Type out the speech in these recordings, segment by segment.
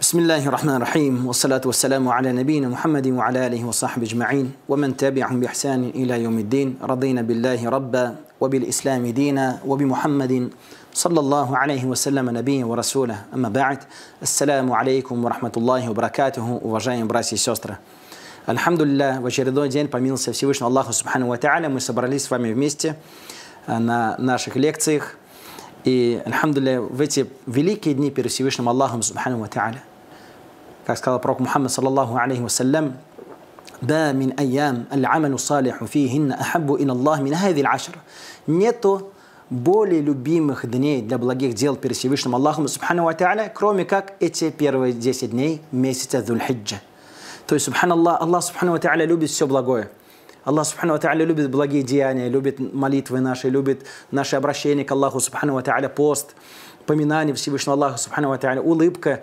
بسم الله الرحمن الرحيم والصلاة والسلام على نبينا محمد وعلى آله وصحبه أجمعين ومن تبعهم بإحسان إلى يوم الدين رضينا بالله ربا وبالإسلام دينا وبمحمد صلى الله عليه وسلم نبيا ورسوله. أما بعد, السلام алейкум ва рахматуллахи ва баракатуху, уважаемые братья и сестры. Альхамдулилля, в очередной день, по милости Всевышнего Аллаха Субхану ва Тааля, мы собрались с вами вместе на наших лекциях. И, альхамдулилля, в эти великие дни перед Всевышним Аллахом Субхану ва Тааля, как сказал пророк Мухаммад саллаллаху алейхи вассалям, «Да мин айям аль-амалу салиху фихинна ахаббу ила Аллах мин хази аль-ашр». Нету более любимых дней для благих дел перед Всевышним Аллахом Субхану ва Тааля, кроме как эти первые 10 дней месяца Зуль-Хиджа. То есть, субханаллах, Аллах Субхану ва Тааля любит все благое. Аллах Субхану ва Тааля любит благие деяния, любит молитвы наши, любит наше обращение к Аллаху Субхану ва Тааля, пост, поминание Всевышнего Аллаха Субхану ва Тааля, улыбка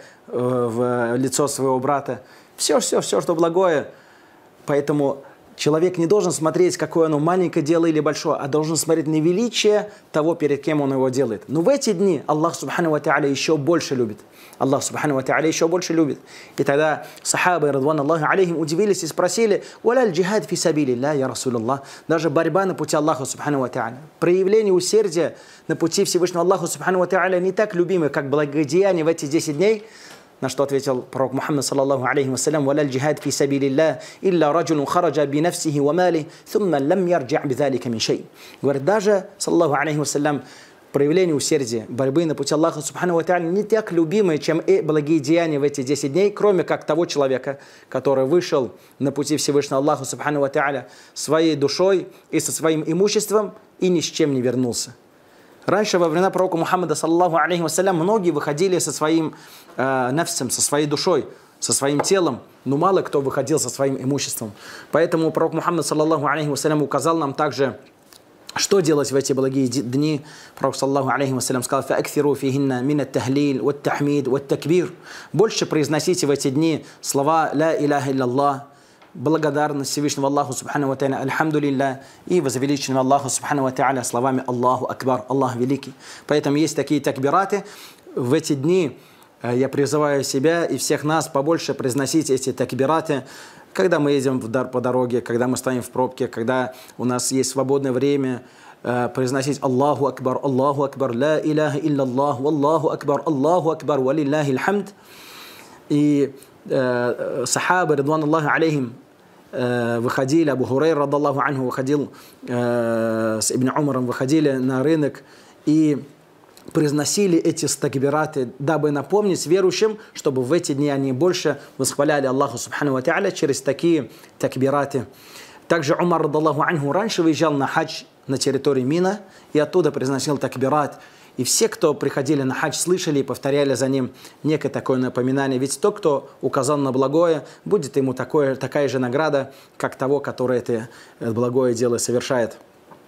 в лицо своего брата. Все, что благое. Поэтому человек не должен смотреть, какое оно маленькое дело или большое, а должен смотреть на величие того, перед кем он его делает. Но в эти дни Аллах Субхану ва Тааля еще больше любит. Аллах Субхану ва Тааля еще больше любит. И тогда сахабы, радван Аллаху алейхим, удивились и спросили: «Валяль джихад фи сабилилля, я Расулаллах». Даже борьба на пути Аллаха Субхану ва Тааля, проявление усердия на пути Всевышнего Аллаха Субхану ва Тааля не так любимы, как благодеяние в эти 10 дней. На что ответил пророк Мухаммад саллаллаху алейхи вассалям: «Валяль джихад фи сабилилля, илля раджулун хараджа би нафсихи ва мали, thumma лам ярджа бидалика мин шей». Говорит, даже, саллаллаху алейхи вассалям, проявление усердия, борьбы на пути Аллаха Субхану ва Тааля не так любимые, чем и благие деяния в эти 10 дней, кроме как того человека, который вышел на пути Всевышнего Аллаха Субхану ва Тааля своей душой и со своим имуществом и ни с чем не вернулся. Раньше, во времена пророка Мухаммада, саллаллаху алейхи вассалям, многие выходили со своим нафсом, со своей душой, со своим телом, но мало кто выходил со своим имуществом. Поэтому пророк Мухаммад, саллаллаху алейхи вассалям, указал нам также, что делать в эти благие дни. Пророк, саллаллаху алейхи вассалям, сказал: «Фа'акфиру фихинна мин ат-тахлил, ват-тахмид, ват-такбир». Больше произносите в эти дни слова «Ла иляха илляллах», благодарность Всевышнему Аллаху Субхану ва Тааля, альхамдулилля, и возвеличению Аллаху Субхану ва Тааля словами «Аллаху Акбар», «Аллах Великий». Поэтому есть такие такбираты. В эти дни я призываю себя и всех нас побольше произносить эти такбираты, когда мы едем по дороге, когда мы стоим в пробке, когда у нас есть свободное время, произносить «Аллаху Акбар, ла иляха илляллах, валлаху Акбар, валиллахи алхамд». И сахабы, радван Аллаху алейхим, выходили, Абу Хурайра, радаллаху анху, выходил с Ибн Умаром, выходили на рынок и произносили эти такбираты, дабы напомнить верующим, чтобы в эти дни они больше восхваляли Аллаху Субхану ва Тааля через такие такбираты. Также Умар, радаллаху анху, раньше выезжал на хадж на территории Мина и оттуда произносил такбират. И все, кто приходили на хадж, слышали и повторяли за ним некое такое напоминание. Ведь тот, кто указал на благое, будет ему такая же награда, как того, который это благое дело совершает.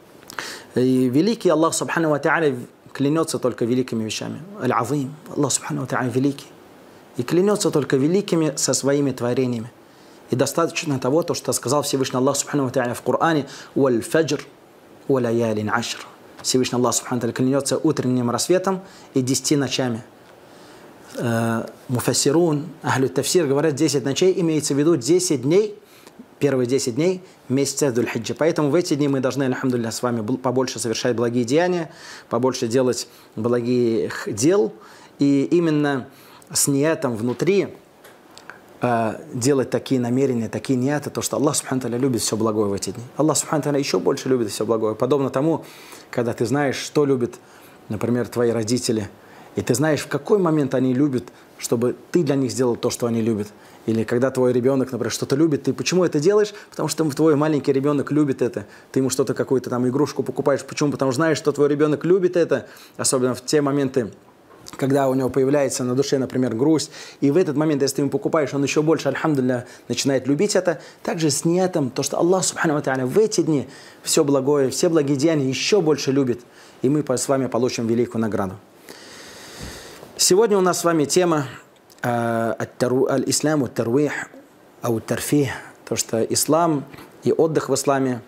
И великий Аллах Субхану ва Тааля клянется только великими вещами. Аль-Азим, Аллах Субхану ва Тааля великий. И клянется только великими со своими творениями. И достаточно того, что сказал Всевышний Аллах Субхану ва Тааля в Коране: «Валь-фаджр, ва-лаялин ашр». Всевышний Аллах Субхану ва Тааля клянется утренним рассветом и 10 ночами. Муфассирун, ахлю тафсир говорят, 10 ночей имеется в виду 10 дней, первые 10 дней месяца Зуль-Хиджа. Поэтому в эти дни мы должны, альхамдулилля, с вами побольше совершать благие деяния, побольше делать благих дел. И именно с ниятом внутри делать такие намерения, такие нияты, то, что Аллах Субхану ва Тааля любит все благое в эти дни. Аллах Субхану ва Тааля еще больше любит все благое. Подобно тому, когда ты знаешь, что любят, например, твои родители, и ты знаешь, в какой момент они любят, чтобы ты для них сделал то, что они любят. Или когда твой ребенок, например, что-то любит, ты почему это делаешь? Потому что твой маленький ребенок любит это. Ты ему что-то, какую-то там игрушку покупаешь. Почему? Потому что знаешь, что твой ребенок любит это, особенно в те моменты, когда у него появляется на душе, например, грусть, и в этот момент, если ты ему покупаешь, он еще больше, альхамдулилля, начинает любить это. Также с ниятом, то, что Аллах Субхану ва Тааля в эти дни все благое, все благие деяния еще больше любит, и мы с вами получим великую награду. Сегодня у нас с вами тема аль-ислам ат-тарвих, ау-тарфих, то, что ислам и отдых в исламе.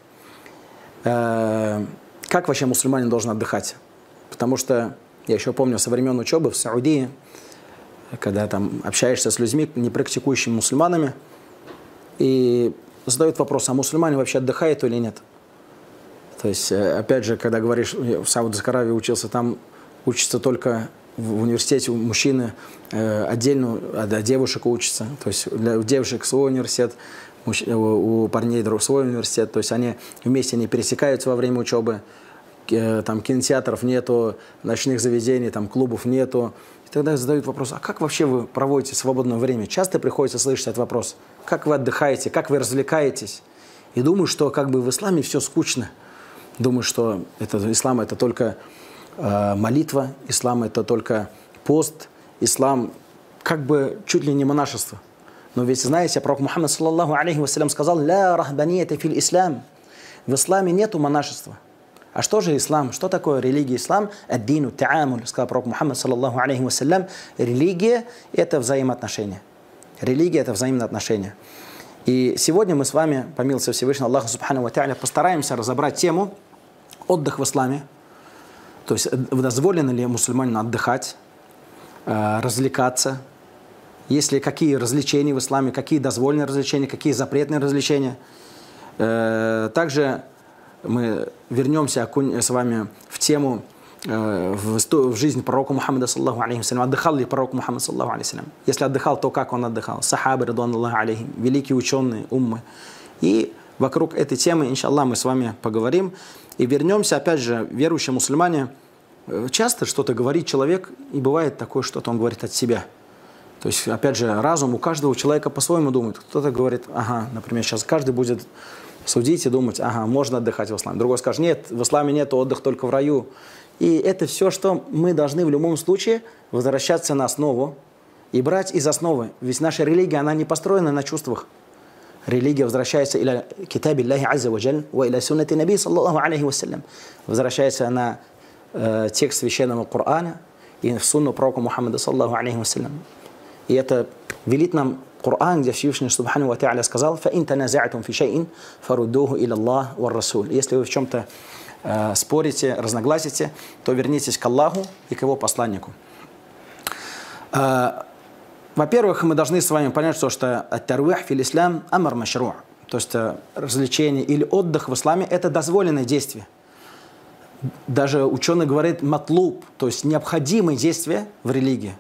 Как вообще мусульманин должен отдыхать? Потому что я еще помню со времен учебы в Саудии когда там общаешься с людьми, не практикующими мусульманами, и задают вопрос, а мусульмане вообще отдыхают или нет? То есть, опять же, когда говоришь, в Саудовской Аравии учился, там учатся только в университете мужчины отдельно, а девушек учатся. То есть у девушек свой университет, у парней свой университет. То есть они вместе не пересекаются во время учебы. Там кинотеатров нету, ночных заведений, там клубов нету. И тогда задают вопрос, а как вообще вы проводите свободное время? Часто приходится слышать этот вопрос. Как вы отдыхаете, как вы развлекаетесь? И думаю, что как бы в исламе все скучно. Думаю, что ислам это только молитва, ислам это только пост, ислам как бы чуть ли не монашество. Но ведь знаете, пророк Мухаммад саллаллаху алейхи вассалям сказал: «Ля рахбанията фил ислам». В исламе нету монашества. А что же ислам? Что такое религия ислам? Ад-дину та'амуль, сказал пророк Мухаммад саллаллаху алейхи вассалям. Религия – это взаимоотношения. Религия – это взаимные отношения. И сегодня мы с вами, по милости Всевышнего Аллаха субхану ва та'аля, постараемся разобрать тему отдых в исламе. То есть дозволено ли мусульманину отдыхать, развлекаться, есть ли какие развлечения в исламе, какие дозволенные развлечения, какие запретные развлечения. Также мы вернемся с вами в тему в жизнь пророка Мухаммада саллаллаху алейхи вассалям. Отдыхал ли пророк Мухаммад саллаллаху алейхи вассалям? Если отдыхал, то как он отдыхал? Сахабы, ридвануллахи алейхим, великие ученые, уммы. И вокруг этой темы, иншаллах, мы с вами поговорим. И вернемся, опять же, верующие мусульмане. Часто что-то говорит человек, и бывает такое, что-то он говорит от себя. То есть, опять же, разум у каждого человека по-своему думает. Кто-то говорит, ага, например, сейчас каждый будет судить и думать, ага, можно отдыхать в исламе. Другой скажет, нет, в исламе нет, отдых только в раю. И это все, что мы должны в любом случае возвращаться на основу и брать из основы. Ведь наша религия, она не построена на чувствах. Религия возвращается иля китаби Аллахи азза ва джаль ва иля суннати наби саллаллаху алейхи вассалям. Возвращается на текст священного Корана и в сунну пророка Мухаммада саллаллаху алейхи вассалям. И это велит нам Коран, где Всевышний Субхану ва Та'аля сказал: «Фаин таназа'тум фи шай'ин, фаруддуху иля Аллах ва расуль». Если вы в чем-то спорите, разногласите, то вернитесь к Аллаху и к Его посланнику. Во-первых, мы должны с вами понять, что ат-тарвих фил ислам амар машру'. То есть развлечение или отдых в исламе – это дозволенное действие. Даже ученый говорит матлуб, то есть необходимое действие в религии.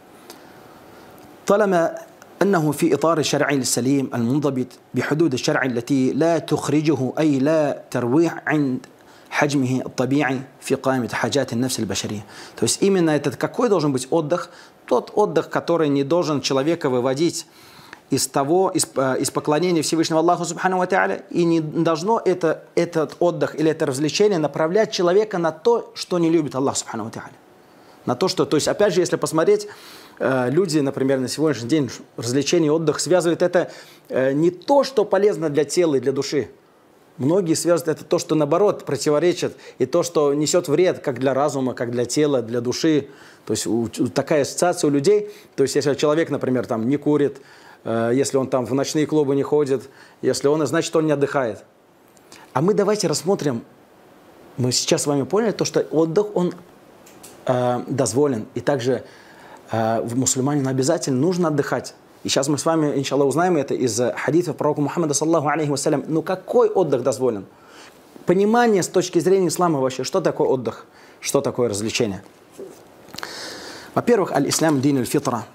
طالما أنه في إطار الشرع السليم المنضبط بحدود الشرع التي لا تخرجه أي لا ترويح عند حجمه الطبيعي في قائمة حاجات النفس البشرية. То есть именно этот какой должен быть отдых? Тот отдых, который не должен человека выводить из поклонения Всевышнего Аллаху Субхану ва Та'аля, и не должно этот отдых или это развлечение направлять человека на то, что не любит Аллах Субхану ва Та'аля. На то, что, то есть, опять же, если посмотреть, люди, например, на сегодняшний день развлечение и отдых связывают это не то, что полезно для тела и для души. Многие связывают это то, что наоборот противоречит, и то, что несет вред как для разума, как для тела, для души. То есть такая ассоциация у людей. То есть если человек, например, там, не курит, если он там в ночные клубы не ходит, если он, значит, он не отдыхает. А мы давайте рассмотрим, мы сейчас с вами поняли, то, что отдых, он дозволен. И также мусульманину обязательно нужно отдыхать. И сейчас мы с вами, иншаллах, узнаем это из хадисов пророка Мухаммада саллаллаху алейхи вассалям. Ну какой отдых дозволен? Понимание с точки зрения ислама вообще, что такое отдых, что такое развлечение. Во-первых, аль-ислам дин аль-фитра.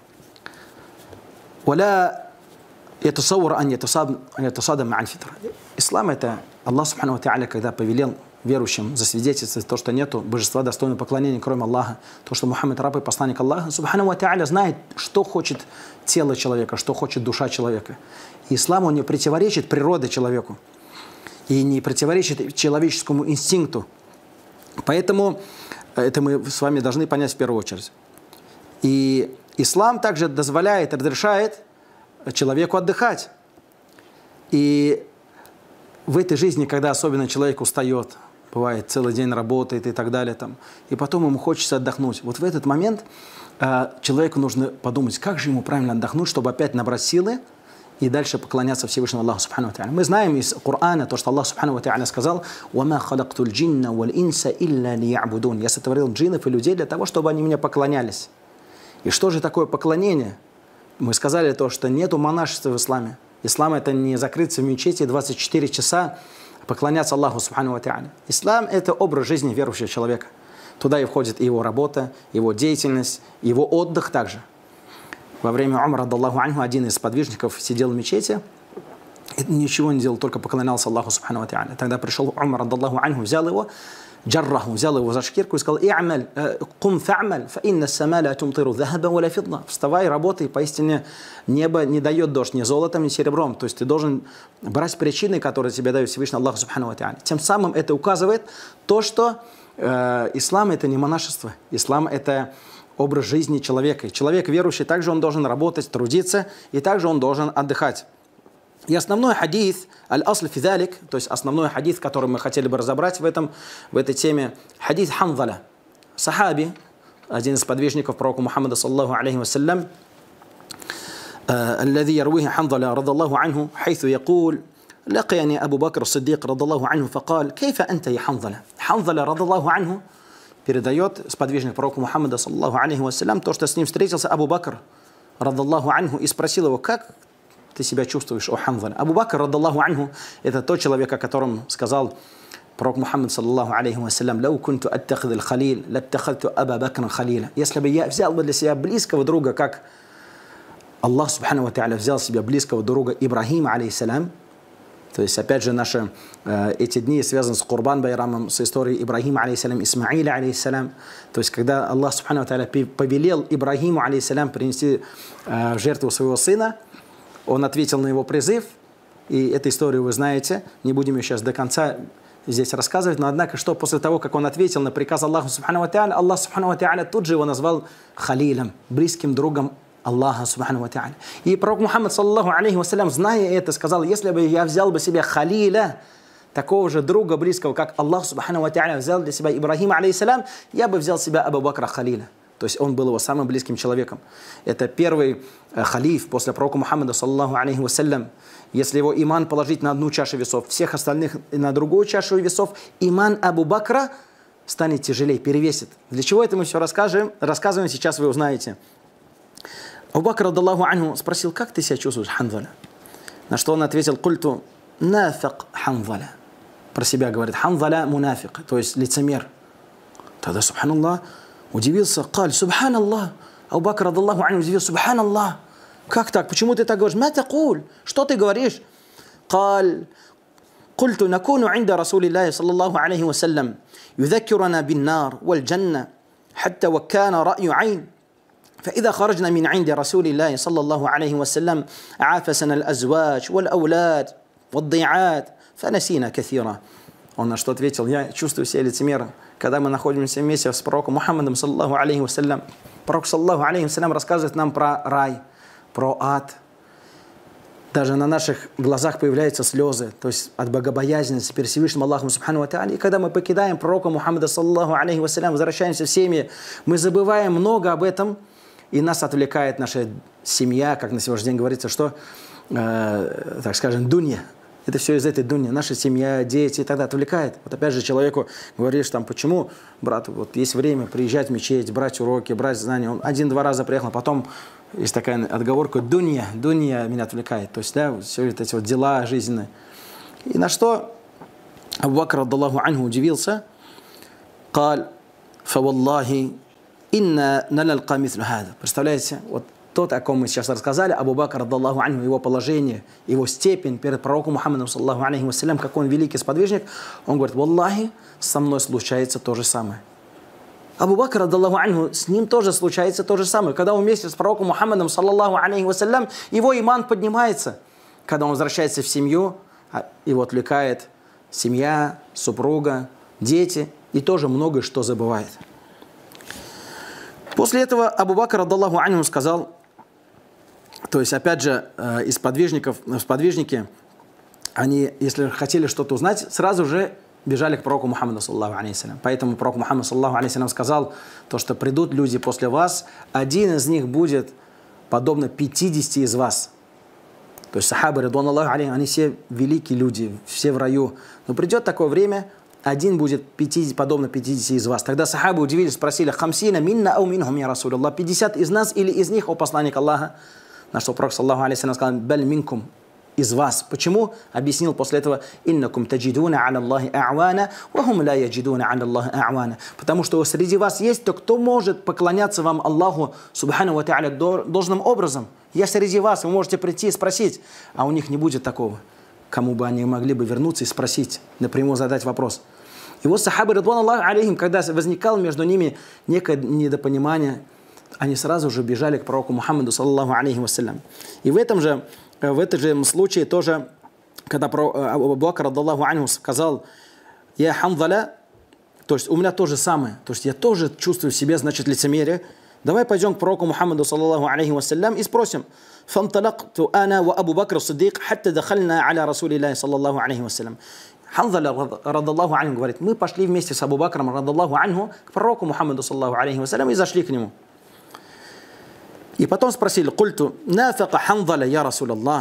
ولا يتصور أن يتصادم مع الفطرة. Ислам это Аллах Субхану ва Та'аля, когда повелел верующим засвидетельствовать то, что нету божества достойного поклонения, кроме Аллаха, то, что Мухаммад раб и посланник Аллаха, Субхану ва Та'аля знает, что хочет тело человека, что хочет душа человека. И ислам, он не противоречит природе человеку и не противоречит человеческому инстинкту. Поэтому это мы с вами должны понять в первую очередь. И ислам также дозволяет, разрешает человеку отдыхать. И в этой жизни, когда особенно человек устает, бывает целый день работает и так далее, и потом ему хочется отдохнуть. Вот в этот момент человеку нужно подумать, как же ему правильно отдохнуть, чтобы опять набрать силы и дальше поклоняться Всевышнему Аллаху Субхану ва Та'аля. Мы знаем из Корана то, что Аллах Субхану ва Та'аля сказал: «Вама халактуль джинна валь инса илля лиябудун». Я сотворил джиннов и людей для того, чтобы они мне поклонялись. И что же такое поклонение? Мы сказали то, что нету монашества в исламе. Ислам – это не закрыться в мечети 24 часа, поклоняться Аллаху Субхану ва Тааля. Ислам – это образ жизни верующего человека. Туда и входит и его работа, его деятельность, его отдых также. Во время Умара, радаллаху анху, один из подвижников сидел в мечети, и ничего не делал, только поклонялся Аллаху Субхану ва Тааля. Тогда пришел Умар, радаллаху анху, взял его за шкирку и сказал: «И'амаль, кум фа'амаль, фа инна ас-сама ла тумтиру захаба ва ла фидда». Вставай, работай, поистине небо не дает дождь ни золотом, ни серебром. То есть ты должен брать причины, которые тебе дает Всевышний Аллах Субхану ва Тааля. Тем самым это указывает то, что ислам – это не монашество. Ислам – это образ жизни человека. Человек верующий, также он должен работать, трудиться, и также он должен отдыхать. И основной хадис, аль-асль фи залик, то есть основной хадис, который мы хотели бы разобрать в этой теме, хадис Ханзаля. Сахаби, один из подвижников пророка Мухаммада, саллаллаху алейхи вассалям, الذي يرويه حنظلة رضي الله عنه حيث يقول: لقيني أبو بكر الصديق رضي الله عنه فقال: كيف أنت يا حنظلة؟ حنظلة رضي الله عنه передает сподвижник пророка Мухаммада, саллаллаху алейхи вассалям, то, что с ним встретился Абу Бакр, радаллаху анху, и спросил его: как ты себя чувствуешь, о Ханзаля? Абу Бакр, радаллаху анху, это тот человек, о котором сказал пророк Мухаммад, саллаллаху алейхи вассалям: «Лау кунту аттахид аль-халил, латтахадту Аба Бакра халила». Если бы я взял бы для себя близкого друга, как Аллах Субхану ва Тааля взял себе близкого друга Ибрахима, алейхиссалям. То есть, опять же, наши эти дни связаны с Курбан Байрамом, с историей Ибрахима, алейхиссалям, Исмаиля, алейхиссалям. То есть, когда Аллах Субхану ва Тааля повелел Ибрахиму, алейхиссалям, принести в жертву своего сына, он ответил на его призыв. И эту историю вы знаете. Не будем ее сейчас до конца здесь рассказывать. Но, однако, что после того, как он ответил на приказ Аллаха Субхану ва Тааля, Аллах Субхану ва Тааля тут же его назвал халилом, близким другом Аллаха Субхану ва Тааля. И пророк Мухаммад, саллаллаху алейхи вассалям, зная это, сказал: если бы я взял бы себе халиля, такого же друга близкого, как Аллах Субхану ва Тааля взял для себя Ибрахима, алейхиссалям, я бы взял себя Абу Бакра халиля. То есть он был его самым близким человеком. Это первый халиф после пророка Мухаммада, саллаллаху алейхи вассалям. Если его иман положить на одну чашу весов, всех остальных на другую чашу весов, иман Абу Бакра станет тяжелее, перевесит. Для чего это мы все рассказываем, сейчас вы узнаете. Абу Бакр, радаллаху анху, спросил: как ты себя чувствуешь, Ханзаля? На что он ответил: культу нафик Ханзаля. Про себя говорит: Ханзаля мунафик, то есть лицемер. Тогда, субханаллах, удивился: каль, субханаллах. Абу Бакр, радаллаху анху, удивился: субханаллах. Как так? Почему ты так говоришь? Ма такуль? Что ты говоришь? Каль, культу накуну инда Расулиллахи саллаллаху алейхи вассалям юзаккирана бин-нар валь-джанна хатта ваккана рa'ю айн. فإذا خرجنا من عند رسول الله صلى الله عليه وسلم عافسنا الأزواج والأولاد والضيعات فنسينا كثيرا. Он на что ответил: я чувствую себя лицемером, когда мы находимся вместе с пророком Мухаммадом, саллаллаху алейхи вассалям. Пророк, саллаллаху алейхи вассалям, рассказывает нам про рай, про ад. Даже на наших глазах появляются слезы, то есть от богобоязненности перед Всевышним Аллахом Субхану ва Тааля. И когда мы покидаем пророка Мухаммада, саллаллаху алейхи вассалям, возвращаемся в семьи, мы забываем много об этом. И нас отвлекает наша семья, как на сегодняшний день говорится, что, так скажем, дунья. Это все из этой дуньи. Наша семья, дети, и тогда отвлекает. Вот опять же человеку говоришь, там, почему, брат, вот есть время приезжать в мечеть, брать уроки, брать знания. Он один-два раза приехал, потом есть такая отговорка: дунья меня отвлекает. То есть, да, все эти вот дела жизненные. И на что Абу Бакр, радаллаху анху, удивился. Каль, фаваллахи, инна налалка мислю хада. Представляете, вот тот, о ком мы сейчас рассказали, Абу Бакр, радаллаху анху, его положение, его степень перед пророком Мухаммадом, саллаллаху алейхи вассалям, как он великий сподвижник, он говорит: валлахи, со мной случается то же самое. Абу Бакр, радаллаху анху, с ним тоже случается то же самое. Когда он вместе с пророком Мухаммадом, саллаллаху алейхи вассалям, его иман поднимается. Когда он возвращается в семью, его отвлекает семья, супруга, дети, и тоже многое что забывает. После этого Абу Бакр, радаллаху анху, сказал, то есть, опять же, из сподвижники, они, если хотели что-то узнать, сразу же бежали к пророку Мухаммаду, саллаллаху алейхи вассалям. Поэтому пророк Мухаммад, саллаллаху алейхи вассалям, сказал, то, что придут люди после вас, один из них будет подобно 50 из вас. То есть сахабы, ридван Аллаху алейхим, они все великие люди, все в раю. Но придет такое время, один будет 50, подобно 50 из вас. Тогда сахабы удивились, спросили: «Хамсина минна ау минхум, я Расулаллах?» 50 из нас или из них, о посланник Аллаха? На что Пророк саллаху алейхи сказал: «Баль минкум», из вас. Почему? Объяснил после этого: «Иннакум таджидуна аля Аллахи а'вана, ва хум ла яджидуна аля Аллахи а'вана». Потому что среди вас есть то, кто может поклоняться вам Аллаху субхану ва та'аля должным образом. Я среди вас, вы можете прийти и спросить, а у них не будет такого. Кому бы они могли бы вернуться и спросить, напрямую задать вопрос. И вот сахабы, ридван Аллаху алейхим, когда возникало между ними некое недопонимание, они сразу же бежали к пророку Мухаммаду саллаллаху алейхи вассалям. И в этом же случае тоже, когда Абу Бакр радаллаху анху сказал: «Я Ханзаля», то есть у меня то же самое, то есть я тоже чувствую в себе, значит, лицемерие. Давай пойдем к пророку Мухаммаду саллаллаху алейхи вассалям и спросим. «Фанталакту ана ва Абу Бакр Сиддик, хатта дахальна аля Расулиллахи саллаллаху алейхи вассалям». Ханзаля радаллаху анху говорит: мы пошли вместе с Абу Бакром радаллаху анху к пророку Мухаммаду саллаллаху алейхи вассалям и зашли к нему. И потом спросили: «Культу нафака Ханзаля, я Расулаллах».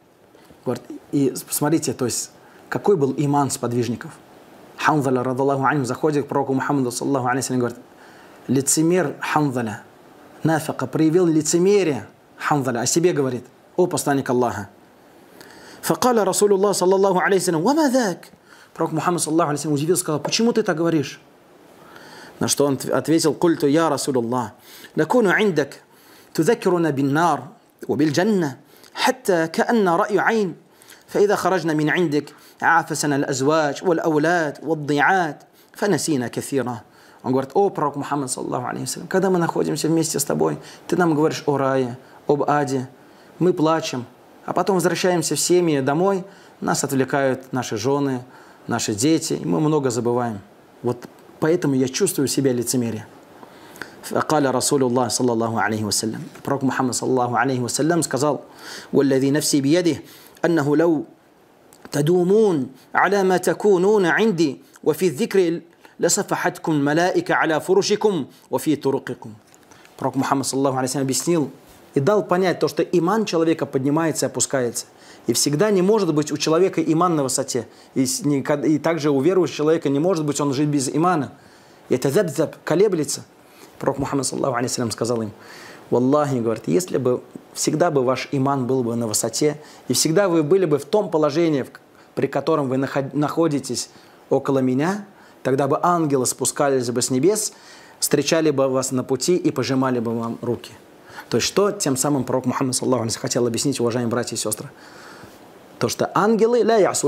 И посмотрите, то есть какой был иман сподвижников. Ханзаля радаллаху анху заходит к пророку Мухаммаду саллаллаху алейхи вассалям и говорит: лицемер Ханзаля, нафака, проявил лицемерие Ханзаля, о себе говорит: «О посланник Аллаха». Факаля Расулуллах саллаллаху алейхи вассалям: «Ва мадак». Пророк Мухаммад саллаллаху алейхи вассалям удивился, сказал: «Почему ты так говоришь?» На что он ответил: «Культу я Расулуллах, накуну индак تذكرنا بالنار وبالجنة حتى كأن رأي عين فإذا خرجنا من عندك عافسنا الأزواج والأولاد والضيعات فنسينا كثيرا». Он говорит: «О пророк Мухаммад саллаллаху алейхи вассалям, когда мы находимся вместе с тобой, ты нам говоришь о рае, об аде, мы плачем, а потом возвращаемся в семьи домой, нас отвлекают наши жены, наши дети, и мы много забываем. Вот поэтому я чувствую в себе лицемерие». فقال رسول الله صلى الله عليه وسلم, пророк Мухаммад саллаллаху алейхи вассалям сказал: «Валлади нафси биядих, аннаху лау тадумун аля ма такунуна инди, ва фи дзикри ласафахаткум малаика аля фурушикум, ва фи турукикум». Пророк Мухаммад саллаллаху алейхи вассалям объяснил и дал понять то, что иман человека поднимается и опускается. И всегда не может быть у человека иман на высоте. И также у верующего человека не может быть он жить без имана. И это забзаб, колеблется. Пророк Мухаммад саллаллаху алейхи вассалям сказал им: «Валлахи, говорит, если бы всегда бы ваш иман был бы на высоте, и всегда вы были бы в том положении, при котором вы находитесь около меня, тогда бы ангелы спускались бы с небес, встречали бы вас на пути и пожимали бы вам руки». То есть что тем самым пророк Мухаммад саллаллаху алейхи вассалям хотел объяснить, уважаемые братья и сестры? То, что ангелы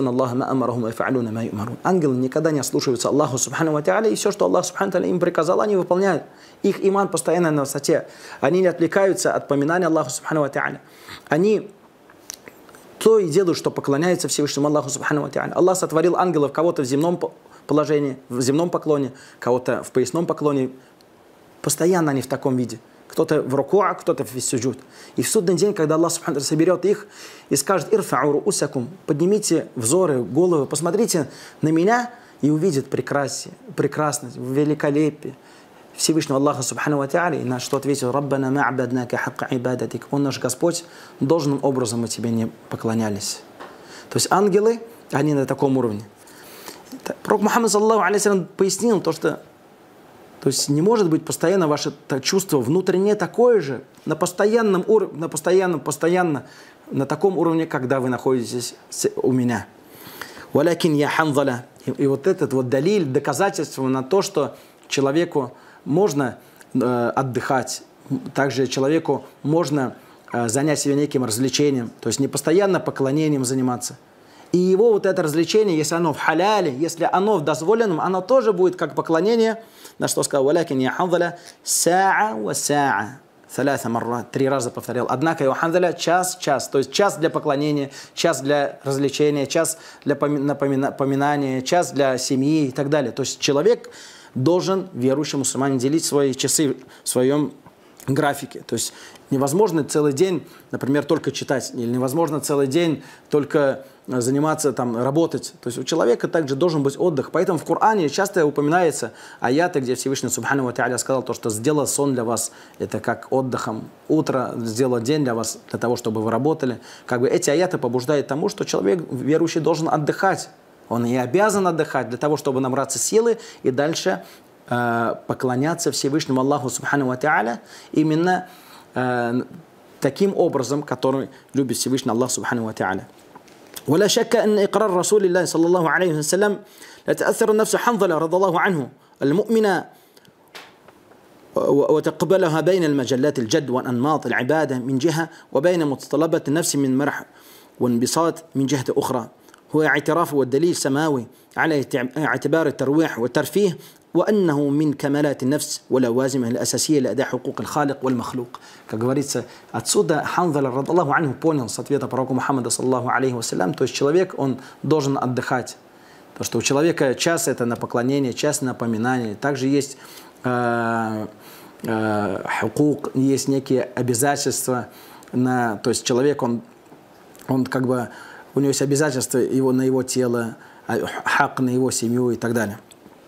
ангелы никогда не ослушаются Аллаху субхану ва та'аля, и все, что Аллах субхану ва та'аля им приказал, они выполняют. Их иман постоянно на высоте. Они не отвлекаются от поминания Аллаха субхану ва та'аля. Они то и делают, что поклоняются Всевышнему Аллаху субхану ва та'аля. Аллах сотворил ангелов кого-то в земном положении, в земном поклоне, кого-то в поясном поклоне. Постоянно они в таком виде. Кто-то в рукуа, кто-то в суджуд. И в судный день, когда Аллах субхану соберет их и скажет: «Ирфау руусакум», поднимите взоры, головы, посмотрите на меня, и увидит прекрасность, великолепие Всевышнего Аллаха субхану ва та'аля. И на что ответил: «Раббана ма'абаднака хакка ибадатик». Он наш Господь, должным образом мы тебе не поклонялись. То есть ангелы, они на таком уровне. Пророк Мухаммад саллаллаху алейхи вассалям пояснил то, что то есть не может быть постоянно ваше чувство внутреннее такое же, на постоянном уровне, постоянно, на таком уровне, когда вы находитесь у меня. «Валякин я Ханзаля». И вот этот вот далиль, доказательство на то, что человеку можно отдыхать, также человеку можно занять себя неким развлечением, то есть не постоянно поклонением заниматься. И его вот это развлечение, если оно в халяле, если оно в дозволенном, оно тоже будет как поклонение. На что сказал: «Валякин я Ханзаля саа ва саа». 3 раза повторял. Однако я Ханзаля час, то есть час для поклонения, час для развлечения, час для поминания, час для семьи и так далее. То есть человек должен, верующий мусульманин, делить свои часы в своем графике. То есть невозможно целый день, например, только читать, или невозможно целый день только заниматься, работать. То есть у человека также должен быть отдых. Поэтому в Коране часто упоминается аяты, где Всевышний субхану ва та'аля сказал то, что сделал сон для вас, это как отдыхом. Утро сделал день для вас, для того, чтобы вы работали. Эти аяты побуждают тому, что человек верующий должен отдыхать. Он и обязан отдыхать для того, чтобы набраться силы и дальше поклоняться Всевышнему Аллаху Субхану ва Тааля именно таким образом, который любит Всевышний Аллах Субхану ва Тааля. ولا شك أن إقرار رسول الله صلى الله عليه وسلم لتأثر النفس حنظلة رضي الله عنه المؤمنة وتقبلها بين المجلات الجد وأنماط العبادة من جهة وبين متطلبات النفس من مرح وانبساط من جهة أخرى هو اعتراف والدليل سماوي على اعتبار الترويح والترفيه وأنه من كمالات النفس ولوازمه الأساسية لأداء حقوق الخالق والمخلوق. Как говорится, отсюда Ханзаля, радаллаху анху, понял с ответа пророка Мухаммада, саллаллаху алейхи вассалям, то есть человек, он должен отдыхать. То, что у человека час это на поклонение, час на напоминание. Также есть хукук, есть некие обязательства. То есть человек, он как бы, у него есть обязательства на его тело, хак на его семью и так далее.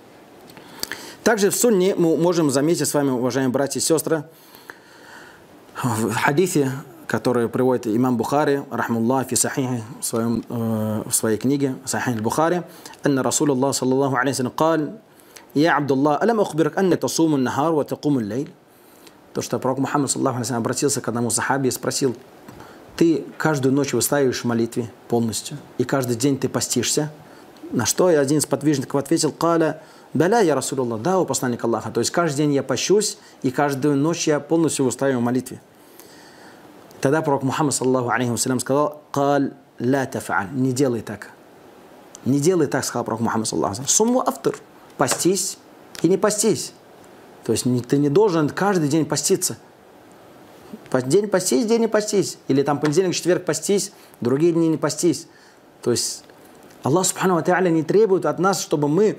Также в сунне мы можем заметить с вами, уважаемые братья и сестры, в хадисе, который приводит имам Бухари, рахмуллах, фи сахихи, в своей книге, Сахих аль-Бухари, «Анна Расулуллах, саллаллаху алейхи ва саллям, قال, я Абдуллах, алям ахбирак, анна тасуму нахар ва такуму лейль». То, что пророк Мухаммад, саллаллаху алейхи ва саллям, обратился к одному сахабе и спросил: ты каждую ночь выстаиваешь в молитве полностью, и каждый день ты постишься? На что один из подвижников ответил: «Каля, баля, я Расулуллах, да, о посланник Аллаха». То есть каждый день я пощусь, и каждую ночь я полностью выстаиваю в молитве. Тогда пророк Мухаммад, саллаллаху алейхи ва саллям, сказал: «Каль, ла тафа'аль», не делай так. Не делай так, сказал пророк Мухаммад, саллаллаху алейхи ва саллям. Сумму автор, постись и не постись. То есть ты не должен каждый день поститься. День постись, день не постись. Или там понедельник, четверг постись, другие дни не постись. То есть Аллах Субхану ва Тааля не требует от нас, чтобы мы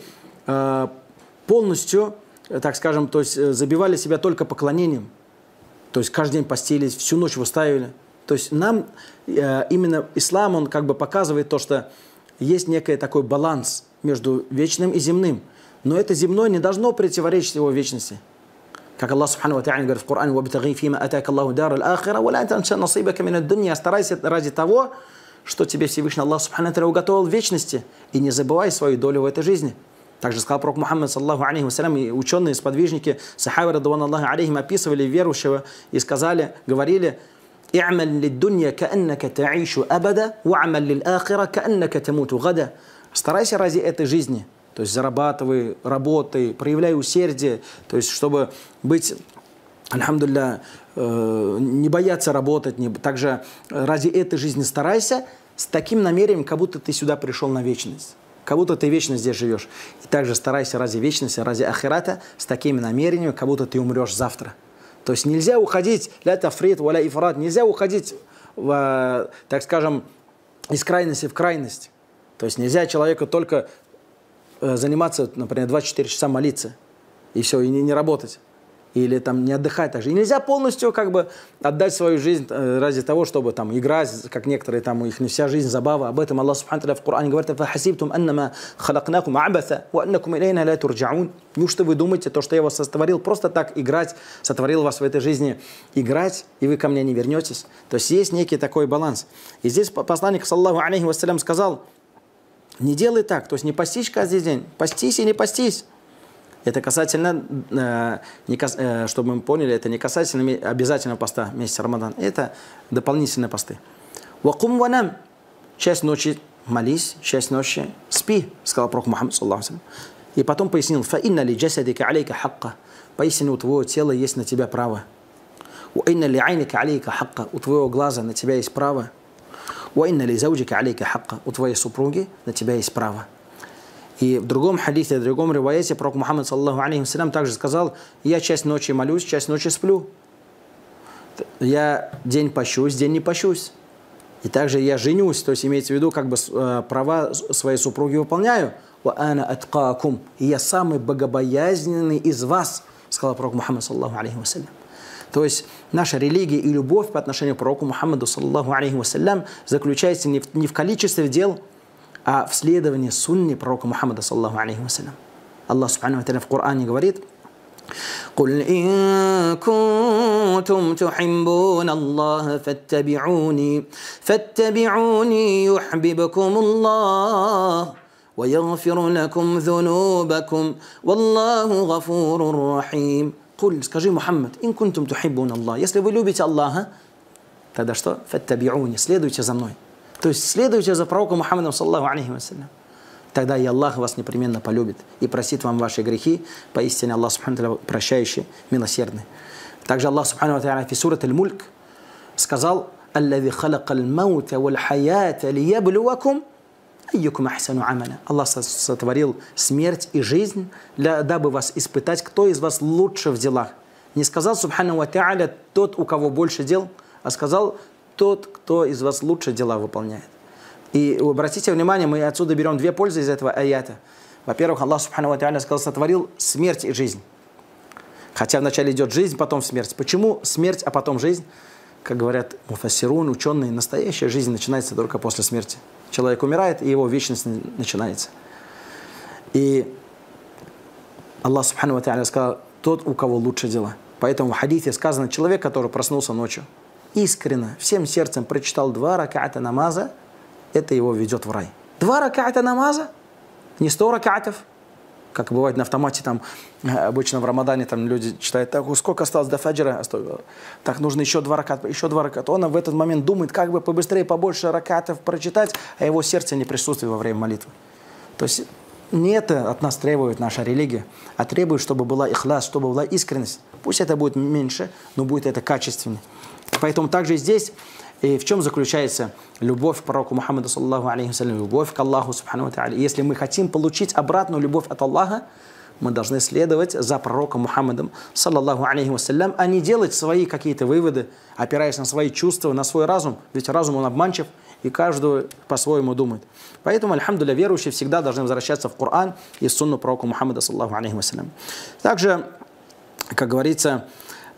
полностью, так скажем, то есть забивали себя только поклонением. То есть каждый день постились, всю ночь выставили. То есть нам именно ислам, он как бы показывает то, что есть некий такой баланс между вечным и земным. Но это земное не должно противоречить его вечности. Как Аллах Субхану ва Тааля говорит в Коране: «Вабтагhi фима атака Аллаху дар аль-ахира, ва ла танса насибака мин ад-дунья». Старайся ради того, что тебе Всевышний Аллах Субхану ва Тааля уготовил в вечности, и не забывай свою долю в этой жизни. Также сказал пророк Мухаммад, саллаллаху алейхи ва саллям, и ученые, сподвижники, сахабы, радуан Аллаху алейхим, описывали верующего и говорили: «И'маль лид-дунья кааннака та'ишу абада, ва'маль лил-ахира кааннака тамуту гада». Старайся ради этой жизни, то есть зарабатывай, работай, проявляй усердие, то есть чтобы быть, альхамдулилля, не бояться работать, также ради этой жизни старайся с таким намерением, как будто ты сюда пришел на вечность. Как будто ты вечно здесь живешь. И также старайся ради вечности, ради ахирата с такими намерениями, как будто ты умрешь завтра. То есть нельзя уходить, ля тафрит, валя ифрат, нельзя уходить, так скажем, из крайности в крайность. То есть нельзя человеку только заниматься, например, 24 часа молиться, и все, и не работать. Или там не отдыхать также. И нельзя полностью как бы отдать свою жизнь ради того, чтобы там играть, как некоторые, там у них не вся жизнь забава. Об этом Аллах Субхану ва Тааля в Коране говорит: «Фахасибтум аннама халакнакум абаса, ва аннакум илейна ла турджаун». Неужто вы думаете, то, что я вас сотворил просто так играть, сотворил вас в этой жизни играть, и вы ко мне не вернетесь? То есть есть некий такой баланс. И здесь посланник, саллаллаху алейхи ва саллям, сказал: не делай так, то есть не постись каждый день, постись и не постись. Это касательно, чтобы мы поняли, это не касательно обязательного поста месяца Рамадан. Это дополнительные посты. «Вакум ванам» – часть ночи молись, часть ночи спи, сказал пророк Мухаммад, саллаллаху алейхи ва саллям. И потом пояснил: «Фа инна ли джасадика алейка хакка». Поистине у твоего тела есть на тебя право. «Ва инна ли айника алейка хакка». У твоего глаза на тебя есть право. «Ва инна ли зауджика алейка хакка». У твоей супруги на тебя есть право. И в другом хадисе, в другом риваяте пророк Мухаммад, саллаллаху алейхи ва саллям, также сказал: я часть ночи молюсь, часть ночи сплю. Я день пощусь, день не пощусь. И также я женюсь, то есть имеется в виду, как бы права своей супруги выполняю. «Ва ана аткаакум». И я самый богобоязненный из вас, сказал пророк Мухаммад, саллаллаху алейхи ва саллям. То есть наша религия и любовь по отношению к пророку Мухаммаду, саллаллаху алейхи ва саллям, заключается не в количестве дел, а в следовании сунне пророка Мухаммада, саллаллаху алейхи ва саллям. Аллах Субхану ва Тааля в Коране говорит: «Куль ин кунтум тухиббуна Аллаха фаттаби'уни юхбибкум Аллах ويغفر لكم ذنوبكم والله غفور رحيم. قل, скажи, Мухаммад, ин кунтум тухиббуна Аллах. Если вы любите Аллаха, тогда что? Фаттабиуни, следуйте за мной. То есть следуйте за пророком Мухаммадом, саллаллаху алейхи вассалям. Тогда и Аллах вас непременно полюбит и простит вам ваши грехи. Поистине Аллах субхану ва тааля прощающий, милосердный. Также Аллах субхану ва тааля в суре Аль-Мульк сказал: «Аллази халакал маута валь хаята лияблювакум айюкум ахсану амаля». Аллах сотворил смерть и жизнь, дабы вас испытать, кто из вас лучше в делах. Не сказал субхану ва тааля тот, у кого больше дел, а сказал тот, кто из вас лучше дела выполняет. И обратите внимание, мы отсюда берем две пользы из этого аята. Во-первых, Аллах субхану ва тааля сказал, сотворил смерть и жизнь. Хотя вначале идет жизнь, потом смерть. Почему смерть, а потом жизнь? Как говорят муфассирун, ученые, настоящая жизнь начинается только после смерти. Человек умирает, и его вечность начинается. И Аллах субхану ва тааля сказал, тот, у кого лучше дела. Поэтому в хадисе сказано, человек, который проснулся ночью, искренне, всем сердцем прочитал 2 раката намаза, это его ведет в рай. 2 раката намаза, не 100 ракатов, как бывает на автомате, там обычно в Рамадане там люди читают, так, сколько осталось до фаджра, так, нужно еще 2 раката, еще 2 раката. Он в этот момент думает, как бы побыстрее, побольше ракатов прочитать, а его сердце не присутствует во время молитвы. То есть не это от нас требует наша религия, а требует, чтобы была ихлас, чтобы была искренность. Пусть это будет меньше, но будет это качественно. Поэтому также здесь, и в чем заключается любовь к пророку Мухаммаду, саллаллаху алейхи вассалям, любовь к Аллаху, субхану ва тааля. Если мы хотим получить обратную любовь от Аллаха, мы должны следовать за пророком Мухаммадом, саллаллаху алейхи вассалям, а не делать свои какие-то выводы, опираясь на свои чувства, на свой разум. Ведь разум, он обманчив, и каждый по-своему думает. Поэтому, альхамдулилля, верующие всегда должны возвращаться в Коран и сунну пророка Мухаммада, саллаллаху алейхи вассалям. Также, как говорится,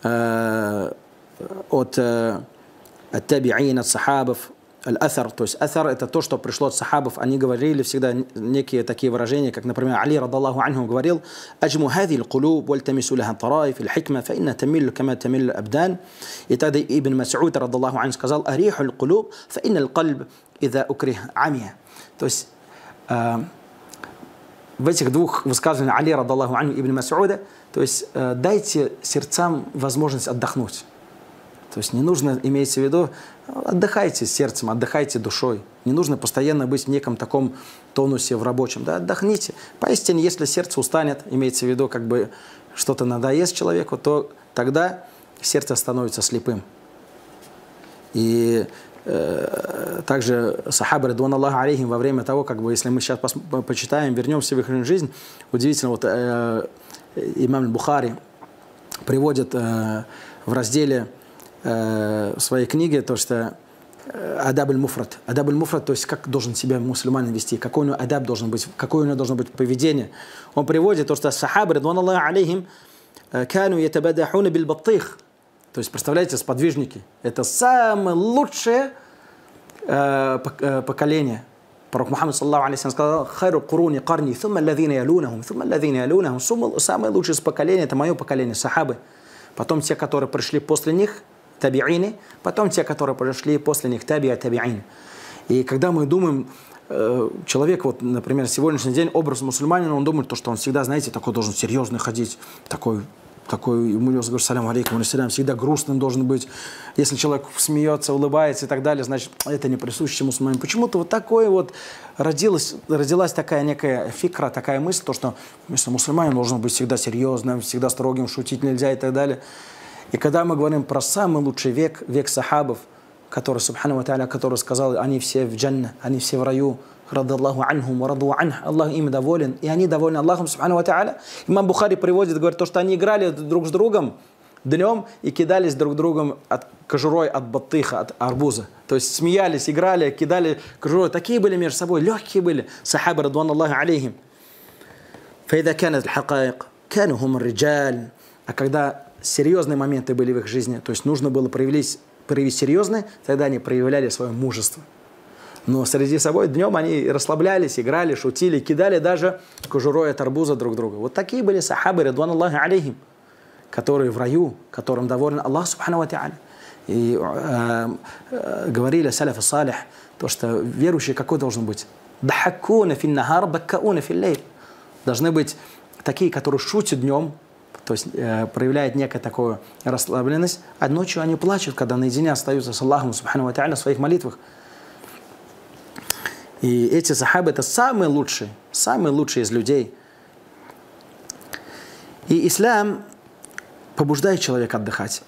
от табиин, от сахабов, аль-аthар, то есть аthар, это то, что пришло от сахабов. Они говорили всегда некие такие выражения, как, например, Али радаллаху анху говорил: «Аджму хази аль-кулуб, вальтамису лаха тараиф, аль-хикма, фа инна тамиллу кама тамиллу абдан». И тогда Ибн Мас'уд радаллаху анху сказал: «Ариху аль-кулуб, фа инна аль-кальб, идha укрих амия». То есть в этих двух высказываниях Али радаллаху анху и Ибн Мас'уда, то есть дайте сердцам возможность отдохнуть. То есть не нужно, имеется в виду, отдыхайте сердцем, отдыхайте душой. Не нужно постоянно быть в неком таком тонусе в рабочем. Да, отдохните. Поистине, если сердце устанет, имеется в виду, как бы что-то надоест человеку, то тогда сердце становится слепым. И также сахабы, ридван Аллаху алейхим, во время того, как бы, если мы сейчас почитаем, вернемся в их жизнь, удивительно, вот имам Аль-Бухари приводит в разделе в своей книге, то что адаб аль-муфрад. Адаб аль-муфрад, то есть как должен себя мусульманин вести, какой у него адаб должен быть, какое у него должно быть поведение. Он приводит то, что сахабы, ридван Аллаху алейхим, кану ятабадахуна биль-баттих. То есть, представляете, сподвижники. Это самое лучшее поколение. Пророк Мухаммад, саллаллаху алейхи ва саллям, сказал: «Хайру куруни карни, thumma аллазина ялунахум, thumма аллазина ялунахум». Самое лучшее поколение – это мое поколение, сахабы. Потом те, которые пришли после них, табиины, потом те, которые пришли после них, табиин. И когда мы думаем, человек, вот, например, сегодняшний день, образ мусульманина, он думает, что он всегда, знаете, такой должен серьезно ходить, такой, ему говорю, салям алейкум, всегда грустным должен быть. Если человек смеется, улыбается и так далее, значит, это не присуще мусульманину. Почему-то вот такое вот родилась такая некая фикра, такая мысль, то, что если мусульманин должен быть всегда серьезным, всегда строгим, шутить нельзя и так далее. И когда мы говорим про самый лучший век, век сахабов, который, субхану ва тааля, который сказал, они все в джанна, они все в раю, радаллаху анхум, раду анх, Аллах им доволен, и они довольны Аллахом, субхану ва тааля. Имам Бухари приводит, говорит, то, что они играли друг с другом днем и кидались друг другом кожурой от баттыха, от арбуза. То есть смеялись, играли, кидали кожурой. Такие были между собой, легкие были. Сахабы, радван Аллаху алейхим. Фаида канат аль-хакаик, кану хум риджаль. А когда серьезные моменты были в их жизни, то есть нужно было проявить серьезные, тогда они проявляли свое мужество. Но среди собой днем они расслаблялись, играли, шутили, кидали даже кожурой от арбуза друг друга. Вот такие были сахабы, ридван Аллаху алейхим, которые в раю, которым доволен Аллах субхану ва тааля. И говорили саляф салих, то, что верующий какой должен быть? Дахакуна финнахар, баккауна филлейл. Должны быть такие, которые шутят днем, то есть проявляют некую такую расслабленность, а ночью они плачут, когда наедине остаются с Аллахом, субхану ва тааля, в своих молитвах. И эти сахабы — это самые лучшие из людей. И ислам побуждает человека отдыхать.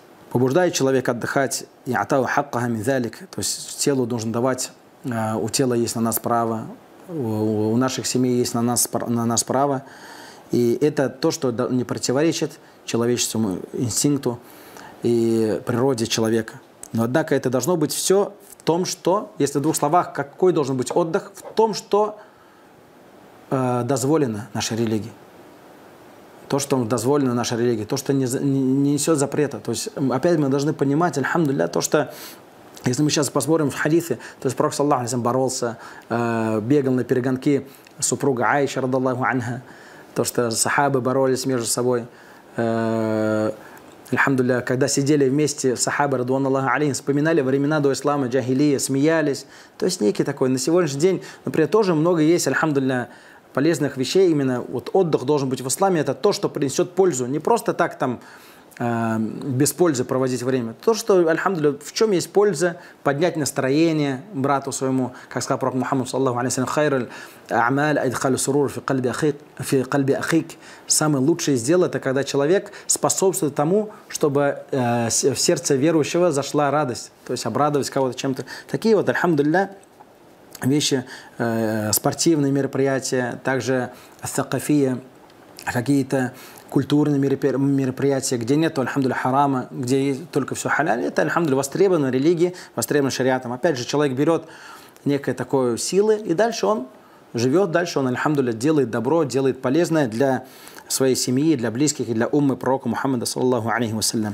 И атау хаккаха мин залик. То есть телу должен давать, у тела есть на нас право, у наших семей есть на нас право. И это то, что не противоречит человеческому инстинкту и природе человека. Но однако это должно быть все в том, что, если в двух словах, какой должен быть отдых, в том, что дозволено нашей религии. То, что дозволено нашей религии, то, что не несет запрета. То есть, опять мы должны понимать, альхамдулилля, то, что, если мы сейчас посмотрим в хадисы, то есть Пророк саллаху алейхи боролся, бегал на перегонки супруга Аиша, радаллаху анха, то, что сахабы боролись между собой. Альхамдулилля, когда сидели вместе сахабы, радуаналлаху алейхим, вспоминали времена до ислама, джахилия, смеялись. То есть некий такой. На сегодняшний день, например, тоже много есть, альхамдулилля, полезных вещей. Именно вот отдых должен быть в исламе. Это то, что принесет пользу. Не просто так там без пользы проводить время. То, что, альхамдулилля, в чем есть польза, поднять настроение брату своему, как сказал пророк Мухаммад, саллаху алейхи вассалям, хайр а'маль адхалю сурур фи кальби ахик. Самое лучшее дело — это когда человек способствует тому, чтобы в сердце верующего зашла радость, то есть обрадовать кого-то чем-то. Такие вот, альхамдулилля, вещи, спортивные мероприятия, также сакафия, какие-то культурные мероприятия, где нет, альхамдулилля, харама, где есть только все халяль, это, альхамдулилля, востребовано религией, востребовано шариатом. Опять же, человек берет некой такой силы, и дальше он живет, дальше он, альхамдулилля, делает добро, делает полезное для своей семьи, для близких и для уммы пророка Мухаммада, саллаллаху алейхи вассалям.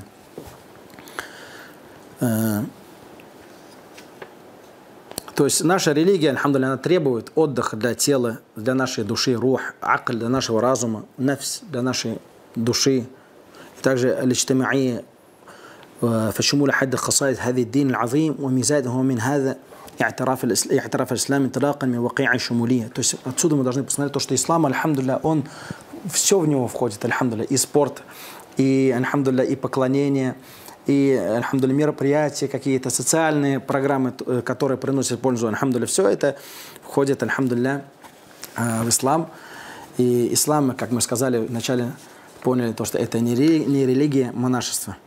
То есть наша религия, альхамдулилля, она требует отдыха для тела, для нашей души, рух, акль, для нашего разума, нафс, для нашей души. И также аль-иджтимаи فشمول أحد خصائص هذا الدين العظيم وميزاته من هذا اعتراف الإسلام انطلاقا من واقع الشمولية. То есть отсюда мы должны посмотреть то, что ислам, альхамдулилля, он все в него входит, альхамдулилля, и спорт, и, альхамдулилля, и поклонение, и, альхамдулилля, мероприятия, какие-то социальные программы, которые приносят пользу, альхамдулилля, все это входит, альхамдулилля, в ислам. И ислам, как мы сказали вначале, поняли то, что это не религия, монашество.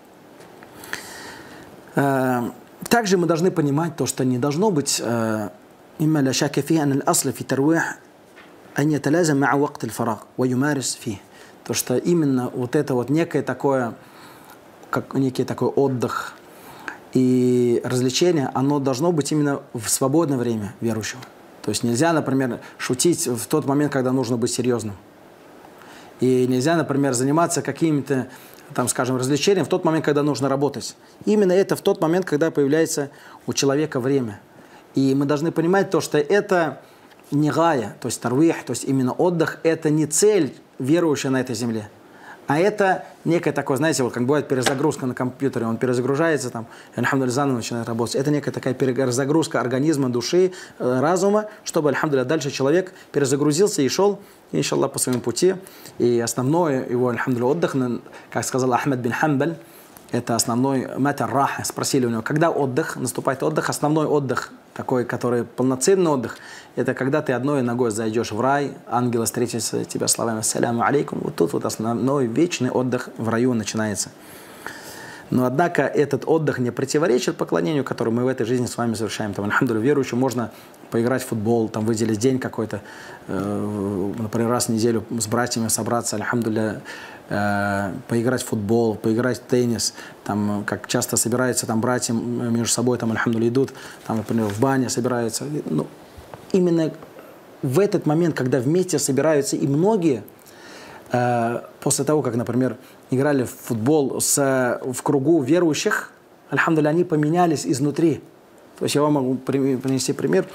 Также мы должны понимать то, что не должно быть إما لا شك فيه أن الأصل في الترويح أن يتلازم مع وقت الفراغ ويمارس فيه. То, что именно вот это вот некое такое, как некий такой отдых и развлечение, оно должно быть именно в свободное время верующего. То есть нельзя, например, шутить в тот момент, когда нужно быть серьезным. И нельзя, например, заниматься какими-то, там, скажем, развлечением в тот момент, когда нужно работать. Именно это в тот момент, когда появляется у человека время. И мы должны понимать то, что это не гая, то есть тарвих, то есть именно отдых, это не цель верующая на этой земле. А это некое такое, знаете, вот как бывает перезагрузка на компьютере, он перезагружается, там, и альхамдулилля, заново начинает работать. Это некая такая перезагрузка организма, души, разума, чтобы, альхамдулилля, дальше человек перезагрузился и шел, иншаллах, по своему пути. И основное его, альхамдулилля, отдых, как сказал Ахмад бин Хамбаль, это основной матер раха. Спросили у него, когда отдых, наступает отдых, основной отдых, такой, который полноценный отдых, это когда ты одной ногой зайдешь в рай, ангелы встретятся тебя словами «Ассаляму алейкум». Вот тут вот основной вечный отдых в раю начинается. Но, однако, этот отдых не противоречит поклонению, которое мы в этой жизни с вами совершаем. Там, альхамдулилля, верующим можно поиграть в футбол, там, выделить день какой-то, например, раз в неделю с братьями собраться, альхамдулилля, поиграть в футбол, поиграть в теннис, там, как часто собираются там братья между собой, там, альхамдулилля, идут, там, например, в бане собираются. Ну, именно в этот момент, когда вместе собираются и многие, после того, как, например, играли в футбол в кругу верующих, альхамдулилля, они поменялись изнутри. То есть я вам могу принести пример.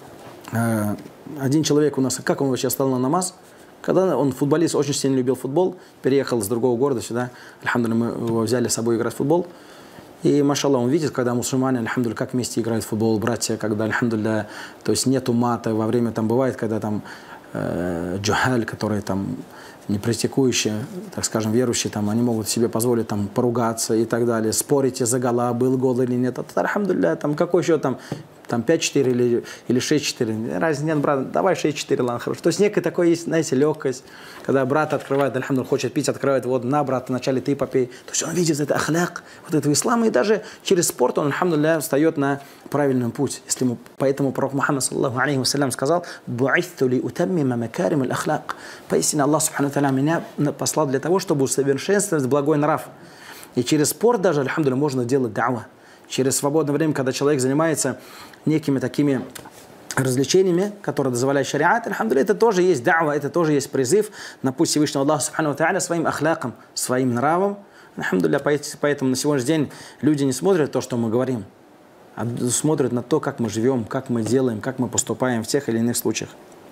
Один человек у нас, как он вообще стал на намаз? Когда он футболист, очень сильно любил футбол, переехал с другого города сюда, альхамдулилля, мы его взяли с собой играть в футбол. И, машаллах, он видит, когда мусульмане, альхамдулилля, как вместе играют в футбол, братья, когда, альхамдулилля, то есть нету мата во время, там бывает, когда там джухаль, которые там не практикующие, так скажем, верующие, там, они могут себе позволить там поругаться и так далее, спорить из-за гола, был гол или нет. Альхамдулилля, там какой счет там 5-4 или 6-4. Разницы нет, брат, давай 6-4, ладно, хорошо. То есть некая такой есть, знаете, легкость, когда брат открывает, альхамдулилля, хочет пить, открывает, вот, на, брат, вначале ты попей. То есть он видит это ахляк, вот этого ислама, и даже через спорт он, альхамдулилля, встает на правильный путь. Если ему, поэтому пророк Мухаммад, саллаху алейхи вассалям, сказал: «Бу'ithtu ли утаммима макарим аль-ахляк». Поистине Аллах, субхану ва тааля, меня послал для того, чтобы усовершенствовать благой нрав. И через спорт даже, альхамдулилля, можно делать дa'ва. Через свободное время, когда человек занимается некими такими развлечениями, которые дозволяют шариат, альхамдулилля, это тоже есть дa'ва, это тоже есть призыв на путь Всевышнего Аллаха, субхану ва тааля, своим ахляком, своим нравом. Альхамдулилля, поэтому на сегодняшний день люди не смотрят то, что мы говорим, а смотрят на то, как мы живем, как мы делаем, как мы поступаем в тех или иных случаях.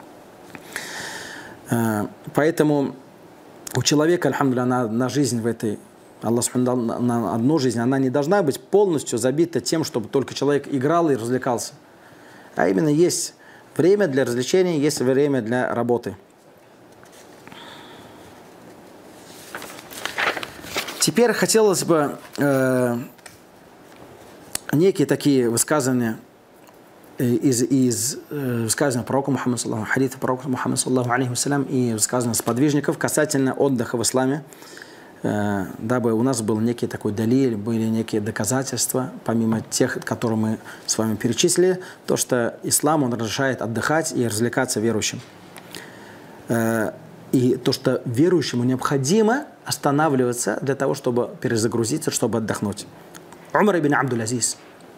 Поэтому у человека, альхамдулилля, на жизнь в этой, Аллах дал на одну жизнь, она не должна быть полностью забита тем, чтобы только человек играл и развлекался. А именно есть время для развлечений, есть время для работы. Теперь хотелось бы некие такие высказывания из высказывания пророка Мухаммада, хадиса пророка Мухаммада, саллаху алейхи вассалям, и высказывания сподвижников касательно отдыха в исламе, дабы у нас был некий такой далиль, были некие доказательства, помимо тех, которые мы с вами перечислили, то, что ислам, он разрешает отдыхать и развлекаться верующим. И то, что верующему необходимо останавливаться для того, чтобы перезагрузиться, чтобы отдохнуть. Умар ибн Абдул-Азиз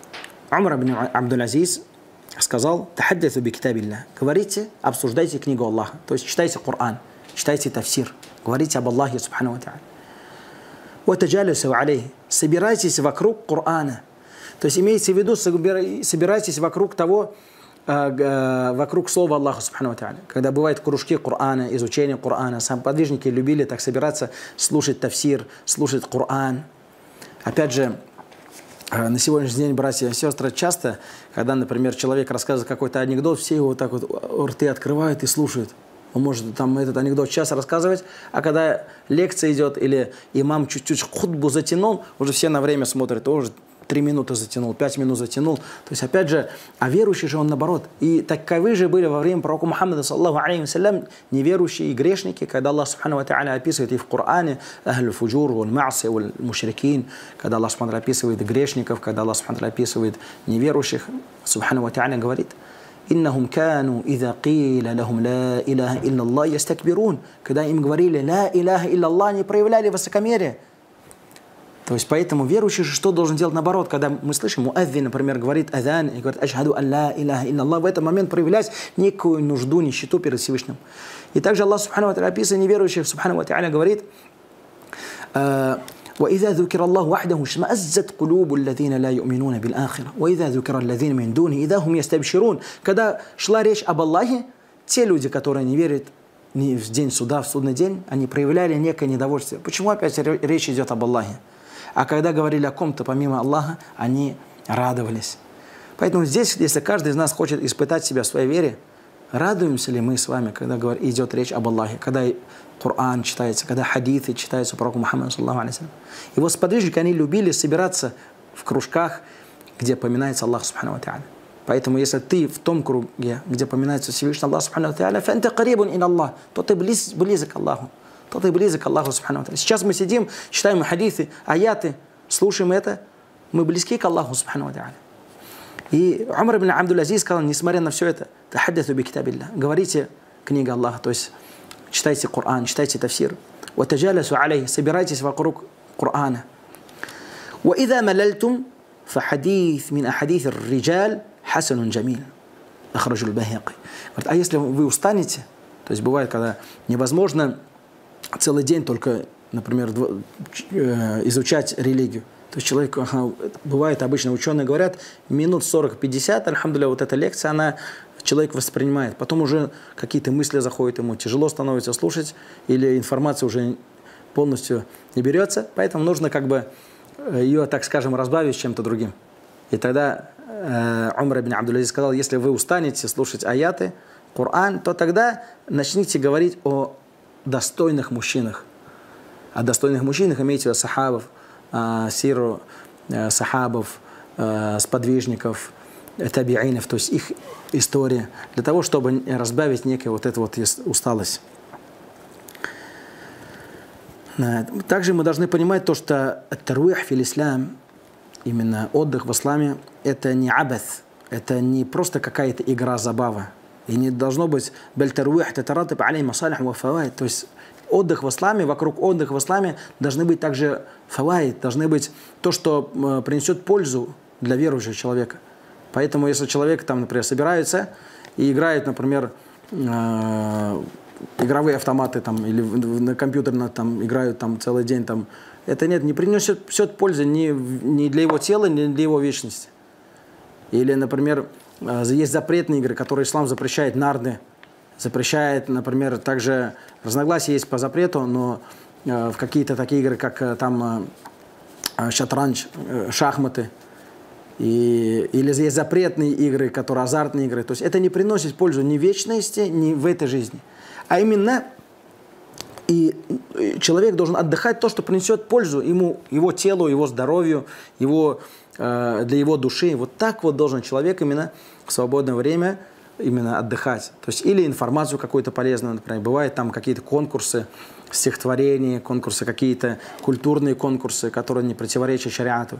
сказал: «Тахаддату би китабилля». Говорите, обсуждайте книгу Аллаха. То есть читайте Коран, читайте тафсир, говорите об Аллахе, субхану ва тааля. «Ватаджалису алейхи». Собирайтесь вокруг Корана. То есть имеется в виду, собирайтесь вокруг того, вокруг слова Аллаха, субхану ва тааля. Когда бывают кружки Корана, изучение Корана, сам подвижники любили так собираться, слушать тафсир, слушать Коран. Опять же, на сегодняшний день, братья и сестры, часто, когда, например, человек рассказывает какой-то анекдот, все его так вот рты открывают и слушают. Он может там этот анекдот час рассказывать, а когда лекция идет или имам чуть-чуть хутбу затянул, уже все на время смотрят, уже 3 минуты затянул, 5 минут затянул. То есть, опять же, а верующий же он наоборот. И таковы же были во время пророка Мухаммада, саллаху алейхи вассалям, неверующие и грешники, когда Аллах, субхану ва тааля, описывает и в Коране ахлю фуджур, валь ма'си, валь мушрикин, когда Аллах, субхану ва тааля, описывает грешников, когда Аллах, субхану ва тааля, описывает неверующих, субхану ва тааля говорит: «Иннахум кану иза киля лахум ла илаха илля Аллах ястакбирун». Когда им говорили «ла илаха илля Аллах», они проявляли высокомерие. То есть, поэтому верующий же что должен делать наоборот? Когда мы слышим, муаззин, например, говорит азан, и говорит «Ашхаду ан ла илаха илля Аллах», в этот момент проявлять некую нужду, нищету перед Всевышним. И также Аллах, субхану ва тааля, описывая неверующих, субхану ва тааля, говорит: وإذا ذكر الله وحده اشمأزت قلوب الذين لا يؤمنون بالآخرة وإذا ذكر الذين من دونه إذا هم يستبشرون. Когда шла речь об Аллахе, те люди, которые не верят в день суда, в судный день, они проявляли некое недовольство. Почему опять речь идет об Аллахе? А когда говорили о ком-то помимо Аллаха, они радовались. Поэтому здесь, если каждый из нас хочет испытать себя в своей вере, радуемся ли мы с вами, когда идет речь об Аллахе, когда Коран читается, когда хадисы читаются пророку Мухаммаду, саллаху алейхи вассалям. И вот сподвижники, они любили собираться в кружках, где поминается Аллах, субхану ва тааля. Поэтому, если ты в том круге, где поминается Всевышний Аллах, субхану ва тааля, фанта карибун ин Аллах, то ты близок к Аллаху. То ты близок к Аллаху, субхану ва тааля. Сейчас мы сидим, читаем хадисы, аяты, слушаем это, мы близки к Аллаху, субхану ва тааля. И Умар ибн Абдул-Азиз сказал, несмотря на все это, тахаддату би китабилля, говорите книга Аллаха, то есть читайте Коран, читайте тафсир. وَتَجَالَسُوا عَلَيْهِ, собирайтесь вокруг Корана. وَإِذَا مَلَلْتُمْ فَحَدِيث مِنْ أَحَدِيثِ الرِّجَالِ حَسَنٌ جَمِيلٌ أخرج البيهقي. А если вы устанете, то есть бывает, когда невозможно целый день только, например, изучать религию. То есть человек, бывает, обычно ученые говорят, минут 40-50, альхамдулилля, вот эта лекция, она человек воспринимает. Потом уже какие-то мысли заходят ему, тяжело становится слушать, или информация уже полностью не берется. Поэтому нужно как бы ее, так скажем, разбавить чем-то другим. И тогда Умар ибн Абдул-Азиз сказал, если вы устанете слушать аяты, Коран, то тогда начните говорить о достойных мужчинах. О достойных мужчинах имеете в виду сахабов, сиру сахабов, сподвижников, табиинов, то есть их история, для того, чтобы разбавить некую вот эту вот усталость. Также мы должны понимать то, что таруих фил ислам, именно отдых в исламе, это не абаth, это не просто какая-то игра, забава. И не должно быть бальтаруих татаратаб алей масалих ва фаваид. То есть отдых в исламе, вокруг отдыха в исламе должны быть также фаваид, должны быть то, что принесет пользу для верующего человека. Поэтому если человек, там, например, собирается и играет, например, игровые автоматы там, или на компьютерно там, играют там, целый день, там, это не принесет пользы ни для его тела, ни для его вечности. Или, например, есть запретные игры, которые ислам запрещает, нарды, запрещает, например, также разногласия есть по запрету, но в какие-то такие игры, как там шатранж, шахматы, или есть запретные игры, которые азартные игры. То есть это не приносит пользу ни вечности, ни в этой жизни. А именно и человек должен отдыхать то, что принесет пользу ему, его телу, его здоровью, для его души. Вот так вот должен человек именно в свободное время именно отдыхать. То есть или информацию какую-то полезную, например, бывают там какие-то конкурсы, стихотворения, конкурсы, какие-то культурные конкурсы, которые не противоречат шариату,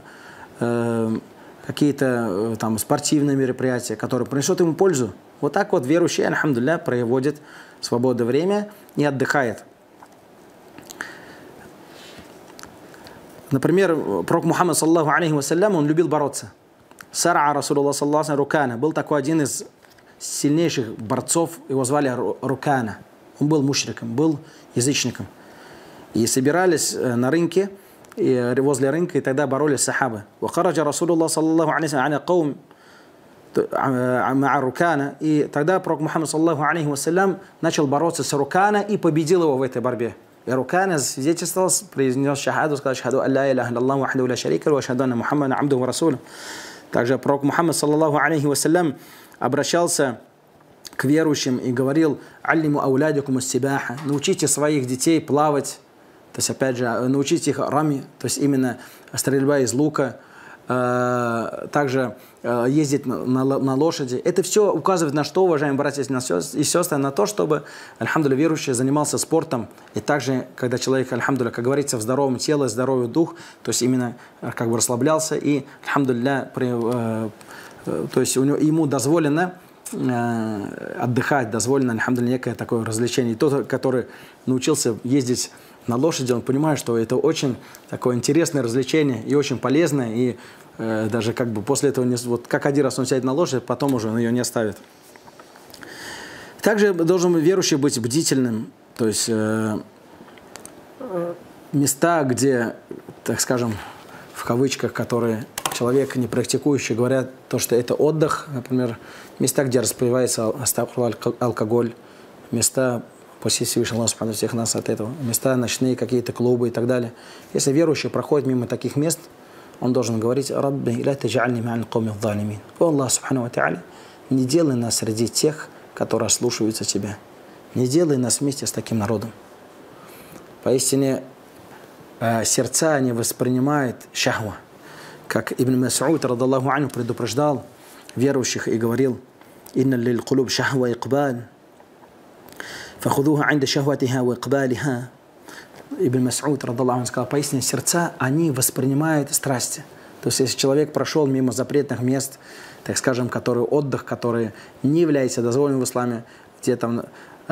какие-то там спортивные мероприятия, которые принесут ему пользу. Вот так вот верующий, альхамдулилля, проводит свободное время и отдыхает. Например, пророк Мухаммад, саллаллаху алейхи вассалям, он любил бороться. Сар'a Расулуллах, саллаллаху алейхи Рукана, был такой один из сильнейших борцов, его звали Рукана. Он был мушриком, был язычником. И собирались на рынке, возле рынка, и тогда боролись сахабы. «Вахараджа Расулуллах, саллаллаху алейхи вассалям, каум ма'a Рукана». И тогда пророк Мухаммад, саллаллаху алейхи вассалям, начал бороться с Рукана и победил его в этой борьбе. И Рукана свидетельствовал, произнес шахаду, сказал: «Шахаду алла иляха илlalлаху вахдаhu ла шарика лаху ва ашхаду анна Мухаммадан абдуху ва расулюху». Также пророк Мухаммад, саллаллаху алейхи вассалям, обращался к верующим и говорил: «Аллиму аулядикум ас-сибаха», научите своих детей плавать, то есть опять же научите их рами, то есть именно стрельба из лука, также ездить на лошади. Это все указывает на что, уважаемые братья и сестры, на то, чтобы, альхамдулилля, верующий занимался спортом. И также, когда человек, альхамдулилля, как говорится, в здоровом теле, здоровый дух, то есть именно как бы расслаблялся, и, альхамдулилля, то есть ему дозволено отдыхать, дозволено, альхамдулилля, некое такое развлечение. И тот, который научился ездить на лошади, он понимает, что это очень такое интересное развлечение и очень полезное, и даже как бы после этого, вот как один раз он сядет на лошадь, потом уже он ее не оставит. Также должен верующий быть бдительным, то есть места, где, так скажем, в кавычках, которые человек не практикующий говорят, то, что это отдых, например, места, где распивается алкоголь, места, пусть Всевышний Аллах Субхану всех нас от этого, места ночные, какие-то клубы и так далее. Если верующий проходит мимо таких мест, он должен говорить: «Рабби, ля тадж'альни ма'аль кауми адh-дhalимин». О Аллах Субхану ва Та'аля, не делай нас среди тех, которые слушаются тебя. Не делай нас вместе с таким народом. Поистине, сердца не воспринимают шахва. Как Ибн Мас'уд, радаллаху анху, предупреждал верующих и говорил: «Инна лиль кулуб шахва икбаль, фахудуха инда шахватиха ва икбалиха». Ибн Мас'уд, радаллаху анху, сказал: поистине сердца, они воспринимают страсти. То есть, если человек прошел мимо запретных мест, так скажем, которые отдых, которые не являются дозволенным в исламе, где там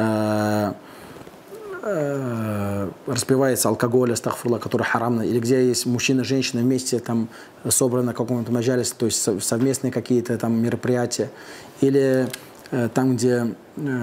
распивается алкоголь, астагфируллах, который харамно, или где есть мужчина и женщина вместе там собраны на каком-то маджалисе, то есть совместные какие-то там мероприятия, или там, где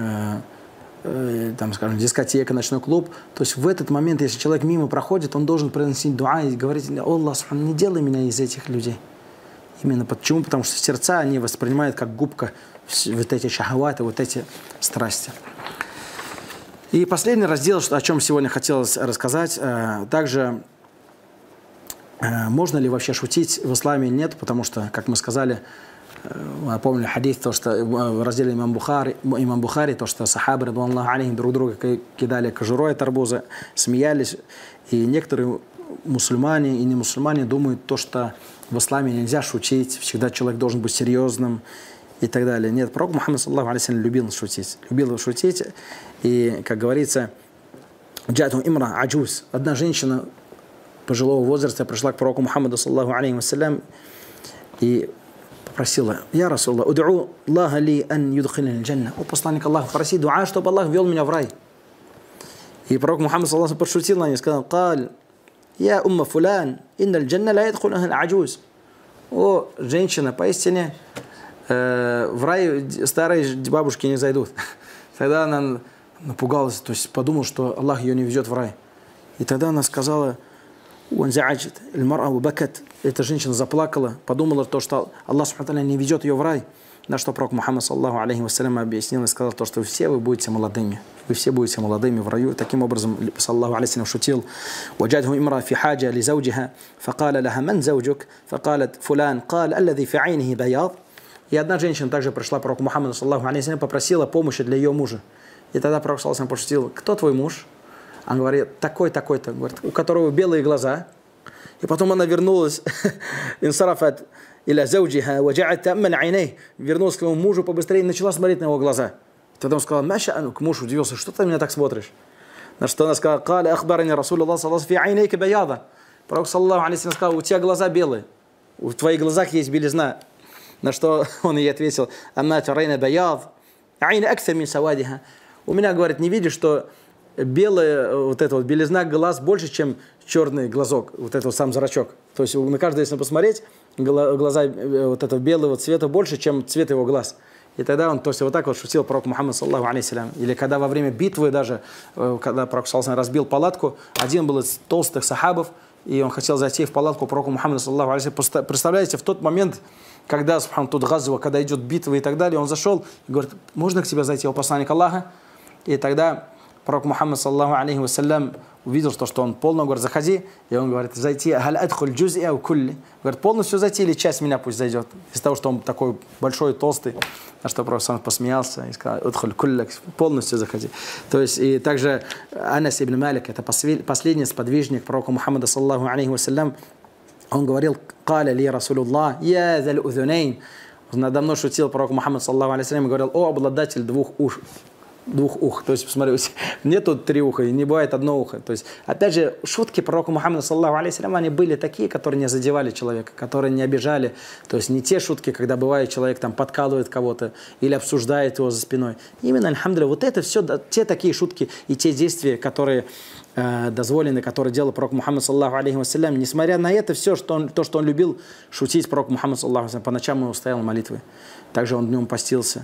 там, скажем, дискотека, ночной клуб, то есть в этот момент, если человек мимо проходит, он должен произносить дуа и говорить: «О Аллах, не делай меня из этих людей». Именно почему? Потому что сердца, они воспринимают как губка вот эти шахаваты, вот эти страсти. И последний раздел, о чем сегодня хотелось рассказать, также можно ли вообще шутить в исламе? Нет, потому что, как мы сказали, помню хадис, то, что в разделе имам Бухари, то, что сахабы, радуаллаху алейхим, друг друга кидали кожурой от арбуза, смеялись. И некоторые мусульмане и не мусульмане думают, то, что в исламе нельзя шутить, всегда человек должен быть серьезным и так далее. Нет, пророк Мухаммад саллаллаху алейхи вассалям любил шутить. И, как говорится, джату имра аджуз, одна женщина пожилого возраста пришла к пророку Мухаммаду саллаллаху алейхи вассалям и попросила: «Я Расулаллах, уд'у Аллаха ли ан юдхилни аль-джанна». О посланник Аллаха, проси дуа, чтобы Аллах ввел меня в рай. И пророк Мухаммад саллаллаху алейхи вассалям пошутил на ней, сказал: «Каль, я умма фулян, инна аль-джанна ла ядхулуха аль-аджуз». О, женщина, поистине в рай старые бабушки не зайдут. Тогда она напугалась, то есть подумала, что Аллах ее не ведет в рай. И тогда она сказала: эта женщина заплакала, подумала, то, что Аллах субхану не ведет ее в рай. На что пророк Мухаммад саллаллаху алейхи вассалям объяснил и сказал, то, что все вы будете молодыми. Вы все будете молодыми в раю. Таким образом, саллаллаху алейхи вассалям шутил: «Ваджадху имра фи хаджа ли зауджиха, факаля лаха ман зауджук, факалят фулян, кал аллади фи айнихи баяд». И одна женщина также пришла к пророку Мухаммаду саллаллаху алейхи вассалям, попросила помощи для ее мужа. И тогда пророк саллаллаху алейхи вассалям пошутил: «Кто твой муж?» Он говорит: такой-такой-то, говорит, у которого белые глаза. И потом она вернулась, инсарафат иля зауджиха, ваджа'ат тамман айней, вернулась к своему мужу побыстрее и начала смотреть на его глаза. Тогда он сказал: «Маша анук», муж удивился: «Что ты на меня так смотришь?» На что она сказала: «Каля ахбарани Расулуллах саллаллаху алейхи фи айнейка баяда». Пророк саллаллаху алейхи вассалям сказал: «У тебя глаза белые, в твоих глазах есть белизна». На что он ей ответил: «Амма тарайна баяд, айна аксар мин савадиха». У меня, говорит, не видишь, что белая вот эта вот белизна глаз больше, чем черный глазок, вот этот сам зрачок. То есть на каждого, если посмотреть, глаза вот этого белого цвета больше, чем цвет его глаз. И тогда он, то есть вот так вот шутил пророк Мухаммад саллаллаху алейхи вассалям. Или когда во время битвы даже, когда пророк саллаллаху алейхи вассалям разбил палатку, один был из толстых сахабов, и он хотел зайти в палатку пророка Мухаммада саллаллаху алейхи вассалям. Представляете, в тот момент, когда, тут газва, когда идет битва и так далее, он зашел и говорит: «Можно к тебе зайти, о посланник Аллаха?» И тогда пророк Мухаммад саллаллаху алейхи вассалям увидел, что он полный, говорит: «Заходи». И он говорит: «Зайти, халь адхуль джуз'и ау кулли». Говорит: «Полностью зайти или часть меня пусть зайдет?» Из-за того, что он такой большой, толстый. На что пророк сам посмеялся и сказал: «Адхуль куллак», полностью заходи. То есть, и также Анас ибн Малик, это последний сподвижник пророка Мухаммада саллаллаху алейхи вассалям, он говорил: «Каля ли Расулуллах, я зал узунейн». Надо мной шутил пророк Мухаммад саллаллаху алейхи вассалям и говорил: «О обладатель двух ух». То есть, посмотрите, нету три уха, и не бывает одно ухо. То есть, опять же, шутки пророка Мухаммада саллаллаху алейхи вассалям, они были такие, которые не задевали человека, которые не обижали. То есть, не те шутки, когда бывает человек там подкалывает кого-то или обсуждает его за спиной. Именно, альхамдулилля, вот это все, те такие шутки и те действия, которые дозволены, которые делал пророк Мухаммад саллаллаху алейхи вассалям. Несмотря на это все, что он любил шутить, пророк Мухаммад саллаллаху алейхи вассалям, по ночам он стоял молитвы. Также он днем постился.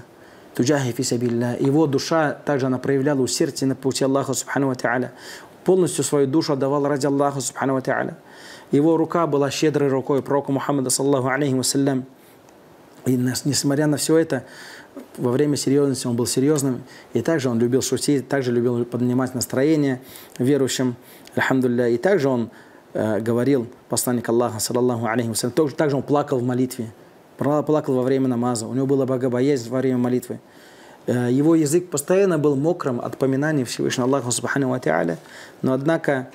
Его душа также она проявляла усердие на пути Аллаха субхану ва та'аля. Полностью свою душу отдавал ради Аллаха субхану ва та'аля. Его рука была щедрой рукой пророка Мухаммада саллаллаху алейхи вассалям. И несмотря на все это, во время серьезности он был серьезным. И также он любил шутить, также любил поднимать настроение верующим. Альхамдулилля. И также он говорил, посланник Аллаха саллаллаху алейхи вассалям, также он плакал в молитве. Плакал во время намаза, у него была богобоязнь во время молитвы. Его язык постоянно был мокрым от поминаний Всевышнего Аллаха субхану ва та'аля, но однако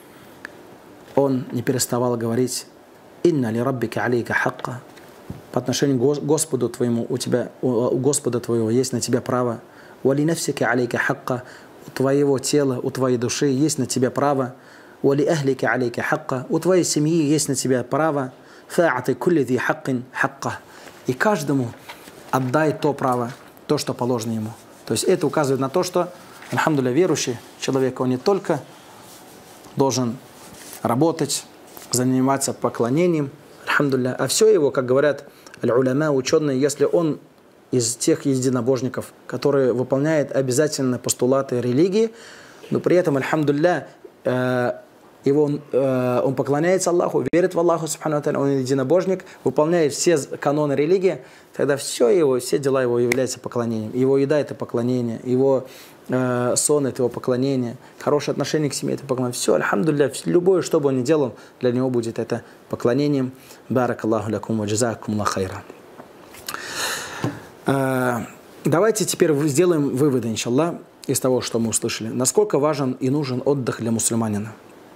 он не переставал говорить: «Инна ли раббика алейка хакка». По отношению к Господу твоему, у Господа твоего есть на тебя право. «Вали нафсика алейка хакка». У твоего тела, у твоей души есть на тебя право. «Вали ахлика алейка хакка». У твоей семьи есть на тебя право. «Фа'ати кулли зи хаккин хакка». И каждому отдай то право, то, что положено ему. То есть это указывает на то, что, альхамдулилля, верующий человек, он не только должен работать, заниматься поклонением, альхамдулилля, а все его, как говорят аль-уляма, ученые, если он из тех единобожников, которые выполняют обязательно постулаты религии, но при этом, альхамдулилля, он поклоняется Аллаху, верит в Аллаху, субхану ва тааля, он единобожник, выполняет все каноны религии, тогда все дела его являются поклонением. Его еда – это поклонение, его сон – это его поклонение, хорошее отношение к семье – это поклонение. Все, альхамдулилля, любое, что бы он ни делал, для него будет это поклонением. Баракаллаху лякум ва джазакум ла хайра. Давайте теперь сделаем выводы, иншаллах, из того, что мы услышали. Насколько важен и нужен отдых для мусульманина.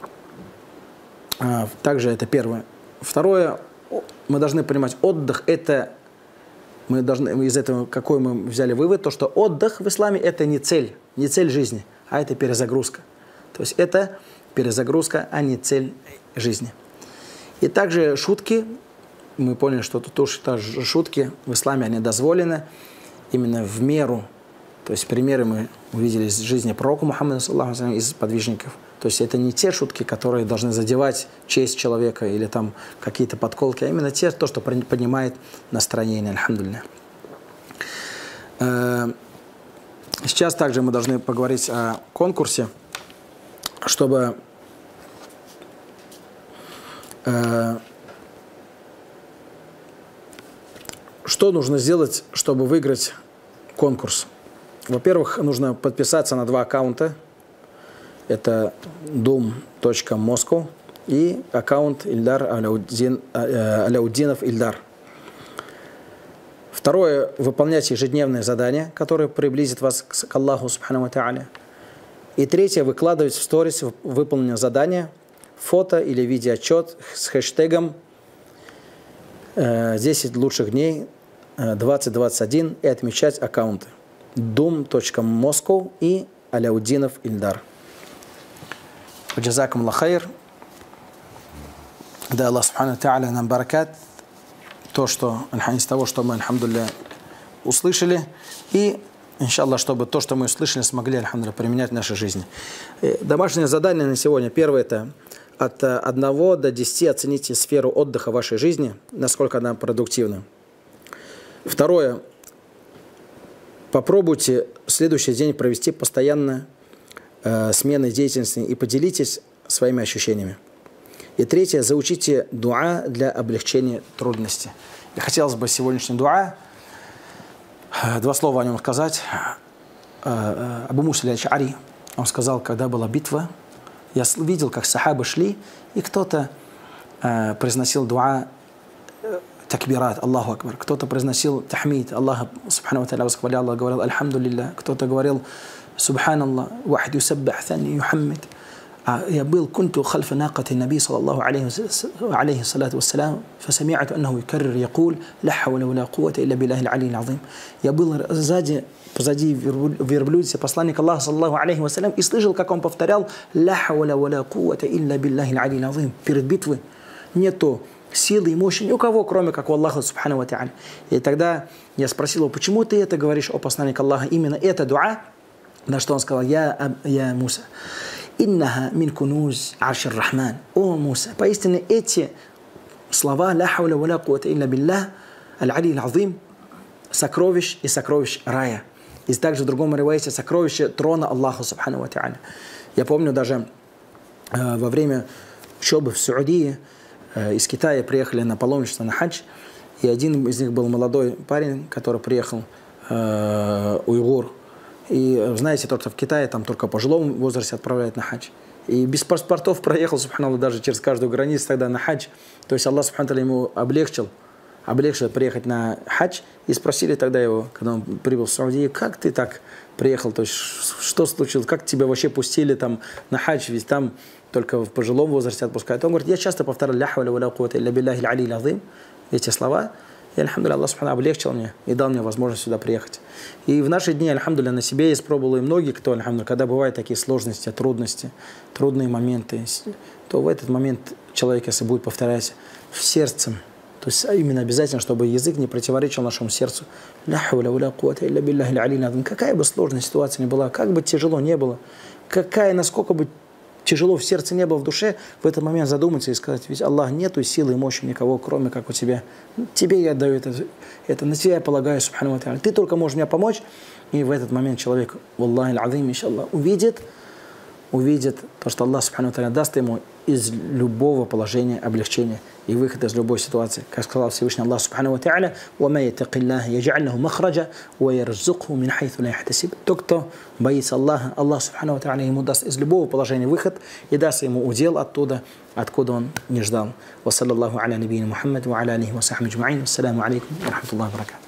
Также это первое. Второе, мы должны понимать, отдых это, мы должны из этого, какой мы взяли вывод, то, что отдых в исламе это не цель жизни, а это перезагрузка. То есть это перезагрузка, а не цель жизни. И также шутки, мы поняли, что тут тоже шутки в исламе, они дозволены именно в меру. То есть примеры мы увидели из жизни пророка Мухаммада, саллаллаху алейхи ва саллям, из подвижников. То есть это не те шутки, которые должны задевать честь человека или там какие-то подколки, а именно то, что поднимает настроение, альхамдулилля. Сейчас также мы должны поговорить о конкурсе, чтобы что нужно сделать, чтобы выиграть конкурс. Во-первых, нужно подписаться на 2 аккаунта. Это doom.moscow и аккаунт Ильдар Аляуддинов Ильдар. Второе, выполнять ежедневные задания, которые приблизят вас к Аллаху Субхану ва Тааля. И третье, выкладывать в сторис выполненное задание, фото или видеоотчет с хэштегом 10 лучших дней 2021 и отмечать аккаунты doom.moscow и Аляуддинов Ильдар. Джазакум Аллах хайр. Да, Аллах Субхану ва Тааля нам баракат. Из того, что мы, альхамдулилля, услышали. И, иншаллах, чтобы то, что мы услышали, смогли, альхамдулилля, применять в нашей жизни. Домашнее задание на сегодня. Первое – это от 1 до 10 оцените сферу отдыха в вашей жизни, насколько она продуктивна. Второе – попробуйте следующий день провести постоянно сменой деятельности и поделитесь своими ощущениями. И третье, заучите дуа для облегчения трудностей. И хотелось бы сегодняшний дуа, 2 слова о нем сказать. Абу Муса аль-Аш'ари, он сказал, когда была битва, я видел, как сахабы шли, и кто-то произносил дуа такбират, Аллаху Акбар, кто-то произносил тахмид, Аллах Субхану ва Тааля восхвалял, Аллах говорил альхамдулилля, кто-то говорил Субханаллах, вахид юсаббах, thani юхаммид. Я был كنت خلف ناقة النبي صلى الله عليه الصلاة والسلام فسمعت أنه يكرر يقول لا حول ولا قوة إلا بالله العلي العظيم. Я был позади верблюдицы посланника Аллаха саллаллаху алейхи ва саллям и слышал, как он повторял لا حول ولا قوة إلا بالله العلي العظيم. Перед битвой нету силы и мощи ни у кого, кроме как у Аллаха субхану ва тааля. И тогда я спросил его, почему ты это говоришь, о посланник Аллаха, именно это дуа? На что он сказал, я Муса, «Иннаха мин кунуз аршир рахман». О, Муса, поистине эти слова «Ла хауля ва ла куввата илля биллах аль-али аль-азим» сокровищ и сокровищ рая. И также в другом риваяте сокровище трона Аллаха субхану ва тааля. Я помню даже во время учебы в Саудии из Китая приехали на паломничество, на хадж, и один из них был молодой парень, который приехал, уйгур. И знаете, только в Китае там только в пожилом возрасте отправляют на хадж. И без паспортов проехал, субханаллах, даже через каждую границу тогда на хадж. То есть Аллах субханаллах ему облегчил приехать на хадж. И спросили тогда его, когда он прибыл в Саудию, как ты так приехал, то есть что случилось, как тебя вообще пустили там на хадж, ведь там только в пожилом возрасте отпускают. Он говорит, я часто повторял «Ля хауля ва ля куввата илля биллахи аль-али аль-азим», эти слова. И, альхамдулилля, Аллах субхану облегчил мне и дал мне возможность сюда приехать. И в наши дни, альхамдулилля, на себе испробовал и многие, кто, альхамдулилля, когда бывают такие сложности, трудности, трудные моменты, то в этот момент человек, если будет повторять в сердце, то есть именно обязательно, чтобы язык не противоречил нашему сердцу. «Ля хауля ва ля куввата илля биллахи аль-али аль-азим». Какая бы сложная ситуация ни была, как бы тяжело не было, насколько бы тяжело в сердце не было, в душе, в этот момент задуматься и сказать, ведь Аллах, нету силы и мощи никого, кроме как у тебя. Тебе я отдаю это, на тебя я полагаю, субхану ва тааля. Ты только можешь мне помочь. И в этот момент человек, валлахи аль-азим, иншаллах, увидит увидит то, что Аллах Субхану ва Тааля даст ему из любого положения облегчение и выход из любой ситуации. Как сказал Всевышний Аллах Субхану ва Тааля: «Вама яттақиллаха ядж'аль лаху махраджа ва ярзукху мин хайсу ла яхтасиб». Тот, кто боится Аллаха, Аллах Субхану ва Тааля ему даст из любого положения выход и даст ему удел оттуда, откуда он не ждал. Ва саллаллаху аля набийна Мухаммад ва аля алихи ва сахбихи аджмаин. Ассаламу алейкум ва рахматуллахи ва баракатуху.